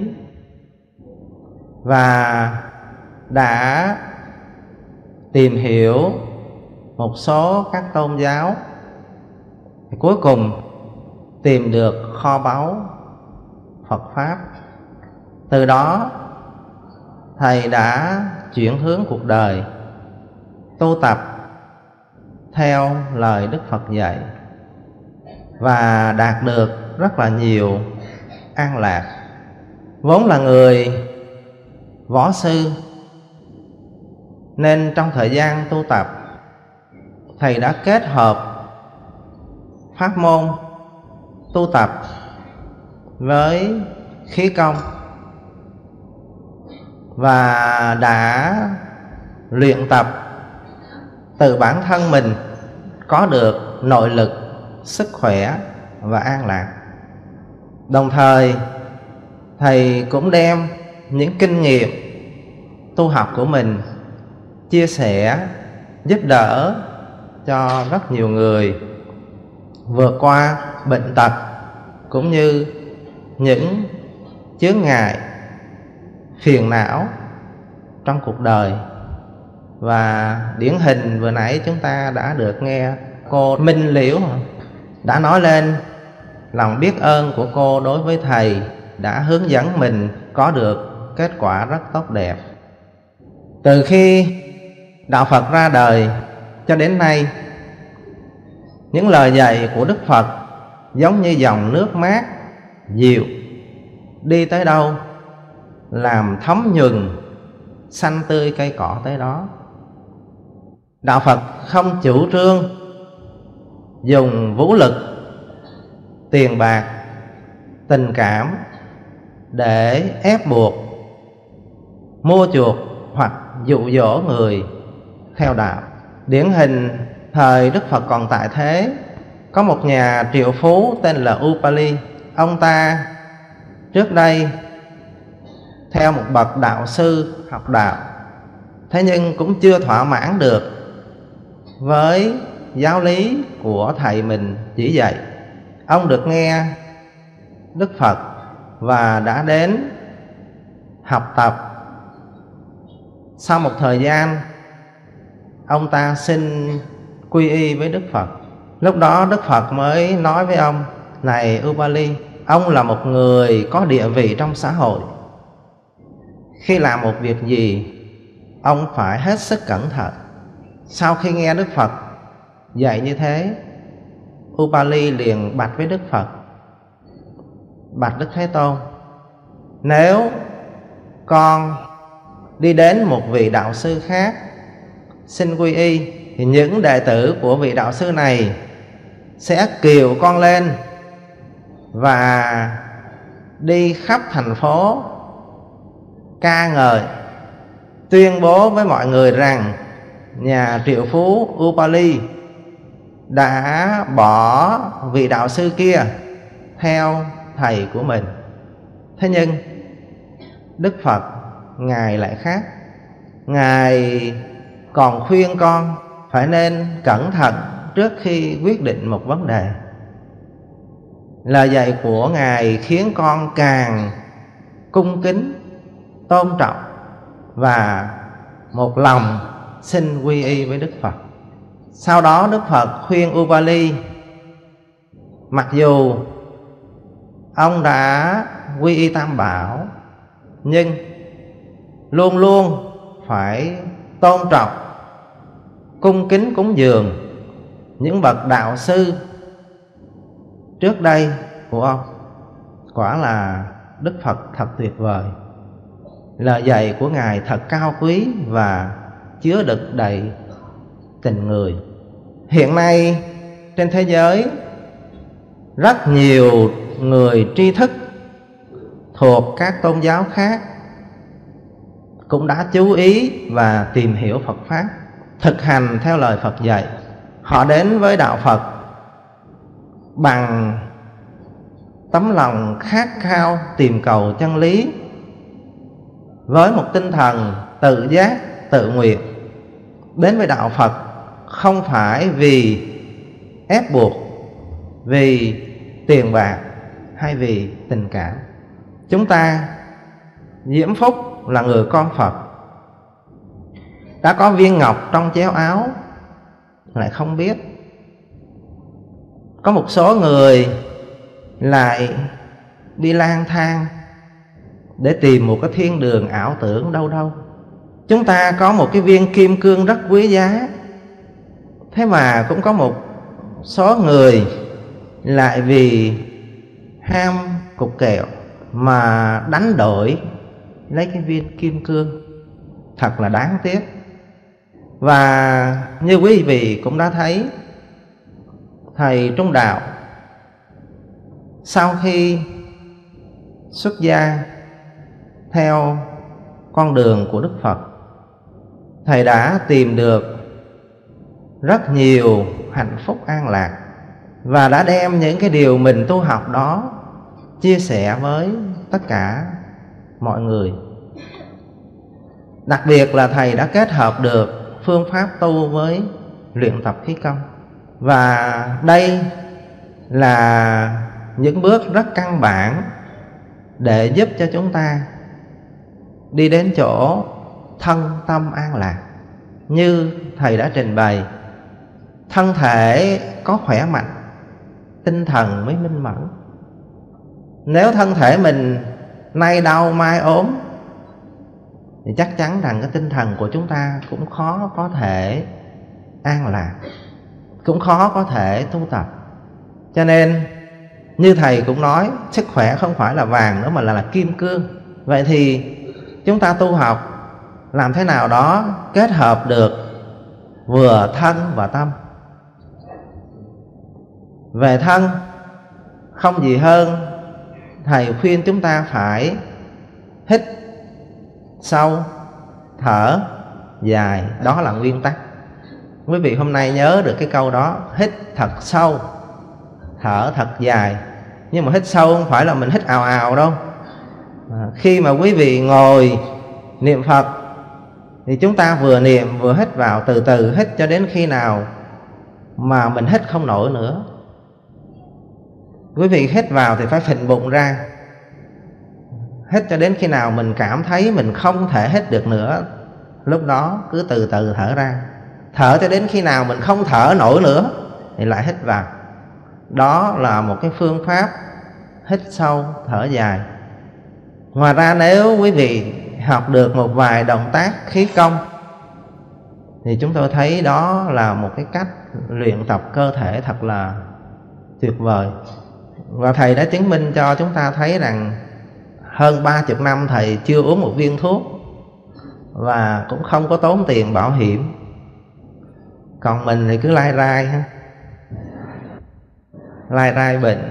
và đã tìm hiểu một số các tôn giáo. Cuối cùng tìm được kho báu Phật Pháp. Từ đó thầy đã chuyển hướng cuộc đời, tu tập theo lời Đức Phật dạy và đạt được rất là nhiều an lạc. Vốn là người võ sư nên trong thời gian tu tập, thầy đã kết hợp pháp môn tu tập với khí công và đã luyện tập từ bản thân mình có được nội lực, sức khỏe và an lạc. Đồng thời thầy cũng đem những kinh nghiệm tu học của mình chia sẻ, giúp đỡ cho rất nhiều người vượt qua bệnh tật cũng như những chướng ngại, phiền não trong cuộc đời. Và điển hình vừa nãy chúng ta đã được nghe cô Minh Liễu đã nói lên lòng biết ơn của cô đối với thầy đã hướng dẫn mình có được kết quả rất tốt đẹp. Từ khi đạo Phật ra đời cho đến nay, những lời dạy của Đức Phật giống như dòng nước mát dịu, đi tới đâu làm thấm nhuần xanh tươi cây cỏ tới đó. Đạo Phật không chủ trương dùng vũ lực, tiền bạc, tình cảm để ép buộc, mua chuộc hoặc dụ dỗ người theo đạo. Điển hình thời Đức Phật còn tại thế, có một nhà triệu phú tên là Upali. Ông ta trước đây theo một bậc đạo sư học đạo, thế nhưng cũng chưa thỏa mãn được với giáo lý của thầy mình chỉ dạy. Ông được nghe Đức Phật và đã đến học tập. Sau một thời gian, ông ta xin quy y với Đức Phật. Lúc đó Đức Phật mới nói với ông: này Upali, ông là một người có địa vị trong xã hội. Khi làm một việc gì, ông phải hết sức cẩn thận. Sau khi nghe Đức Phật dạy như thế, Upali liền bạch với Đức Phật: bạch Đức Thế Tôn, nếu con đi đến một vị đạo sư khác xin quy y, thì những đệ tử của vị đạo sư này sẽ kiều con lên và đi khắp thành phố ca ngợi, tuyên bố với mọi người rằng nhà triệu phú Upali đã bỏ vị đạo sư kia theo thầy của mình. Thế nhưng Đức Phật Ngài lại khác. Ngài còn khuyên con phải nên cẩn thận trước khi quyết định một vấn đề. Lời dạy của Ngài khiến con càng cung kính, tôn trọng và một lòng xin quy y với Đức Phật. Sau đó Đức Phật khuyên Upali, mặc dù ông đã quy y Tam Bảo, nhưng luôn luôn phải tôn trọng, cung kính cúng dường những bậc đạo sư trước đây của ông. Quả là Đức Phật thật tuyệt vời. Lời dạy của Ngài thật cao quý và chứa đựng đầy tình người. Hiện nay trên thế giới, rất nhiều người tri thức thuộc các tôn giáo khác cũng đã chú ý và tìm hiểu Phật Pháp, thực hành theo lời Phật dạy. Họ đến với đạo Phật bằng tấm lòng khát khao tìm cầu chân lý, với một tinh thần tự giác, tự nguyện. Đến với đạo Phật không phải vì ép buộc, vì tiền bạc hay vì tình cảm. Chúng ta Diễm Phúc là người con Phật, đã có viên ngọc trong chéo áo lại không biết. Có một số người lại đi lang thang để tìm một cái thiên đường ảo tưởng đâu đâu. Chúng ta có một cái viên kim cương rất quý giá, thế mà cũng có một số người lại vì ham cục kẹo mà đánh đổi lấy cái viên kim cương. Thật là đáng tiếc. Và như quý vị cũng đã thấy, thầy Trung Đạo sau khi xuất gia theo con đường của Đức Phật, thầy đã tìm được rất nhiều hạnh phúc an lạc, và đã đem những cái điều mình tu học đó chia sẻ với tất cả mọi người. Đặc biệt là thầy đã kết hợp được phương pháp tu với luyện tập khí công. Và đây là những bước rất căn bản để giúp cho chúng ta đi đến chỗ thân tâm an lạc. Như thầy đã trình bày, thân thể có khỏe mạnh, tinh thần mới minh mẫn. Nếu thân thể mình nay đau mai ốm thì chắc chắn rằng cái tinh thần của chúng ta cũng khó có thể an lạc, cũng khó có thể tu tập. Cho nên như thầy cũng nói, sức khỏe không phải là vàng nữa mà là kim cương. Vậy thì chúng ta tu học làm thế nào đó kết hợp được vừa thân và tâm. Về thân, không gì hơn thầy khuyên chúng ta phải hít sâu, thở dài. Đó là nguyên tắc. Quý vị hôm nay nhớ được cái câu đó, hít thật sâu, thở thật dài. Nhưng mà hít sâu không phải là mình hít ào ào đâu. Khi mà quý vị ngồi niệm Phật thì chúng ta vừa niệm vừa hít vào, từ từ hít cho đến khi nào mà mình hít không nổi nữa. Quý vị hít vào thì phải phình bụng ra, hít cho đến khi nào mình cảm thấy mình không thể hít được nữa, lúc đó cứ từ từ thở ra. Thở cho đến khi nào mình không thở nổi nữa thì lại hít vào. Đó là một cái phương pháp hít sâu, thở dài. Ngoài ra nếu quý vị học được một vài động tác khí công thì chúng tôi thấy đó là một cái cách luyện tập cơ thể thật là tuyệt vời. Và thầy đã chứng minh cho chúng ta thấy rằng hơn 30 năm thầy chưa uống một viên thuốc và cũng không có tốn tiền bảo hiểm. Còn mình thì cứ lai rai, lai rai bệnh.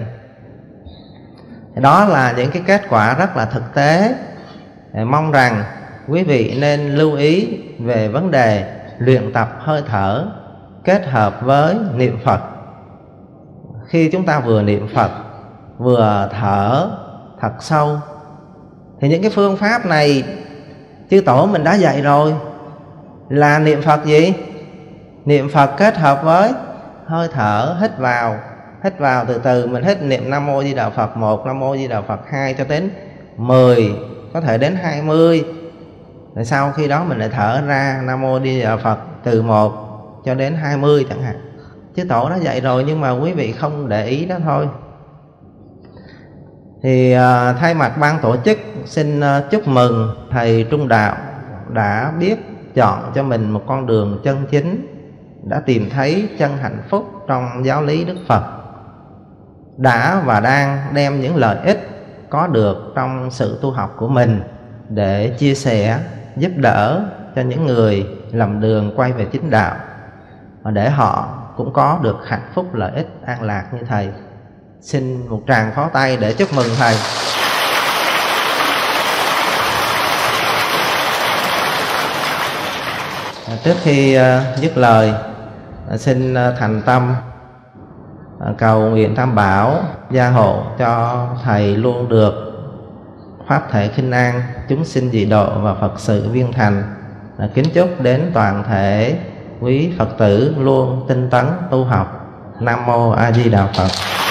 Đó là những cái kết quả rất là thực tế. Mong rằng quý vị nên lưu ý về vấn đề luyện tập hơi thở kết hợp với niệm Phật. Khi chúng ta vừa niệm Phật vừa thở thật sâu thì những cái phương pháp này chư tổ mình đã dạy rồi, là niệm Phật gì? Niệm Phật kết hợp với hơi thở. Hít vào từ từ, mình hít niệm Nam Mô Di Đà Phật 1, Nam Mô Di Đà Phật 2 cho đến 10, có thể đến 20. Rồi sau khi đó mình lại thở ra Nam Mô Di Đà Phật từ 1 cho đến 20 chẳng hạn. Chứ tổ đã dạy rồi nhưng mà quý vị không để ý đó thôi. Thì thay mặt ban tổ chức xin chúc mừng thầy Trung Đạo đã biết chọn cho mình một con đường chân chính, đã tìm thấy chân hạnh phúc trong giáo lý Đức Phật, đã và đang đem những lợi ích có được trong sự tu học của mình để chia sẻ, giúp đỡ cho những người lầm đường quay về chính đạo, và để họ cũng có được hạnh phúc lợi ích an lạc như thầy. Xin một tràng pháo tay để chúc mừng thầy. Trước khi dứt lời, xin thành tâm cầu nguyện Tam Bảo gia hộ cho thầy luôn được pháp thể khinh an, chúng sinh dị độ và Phật sự viên thành. Kính chúc đến toàn thể quý Phật tử luôn tinh tấn tu học. Nam Mô A Di Đà Phật.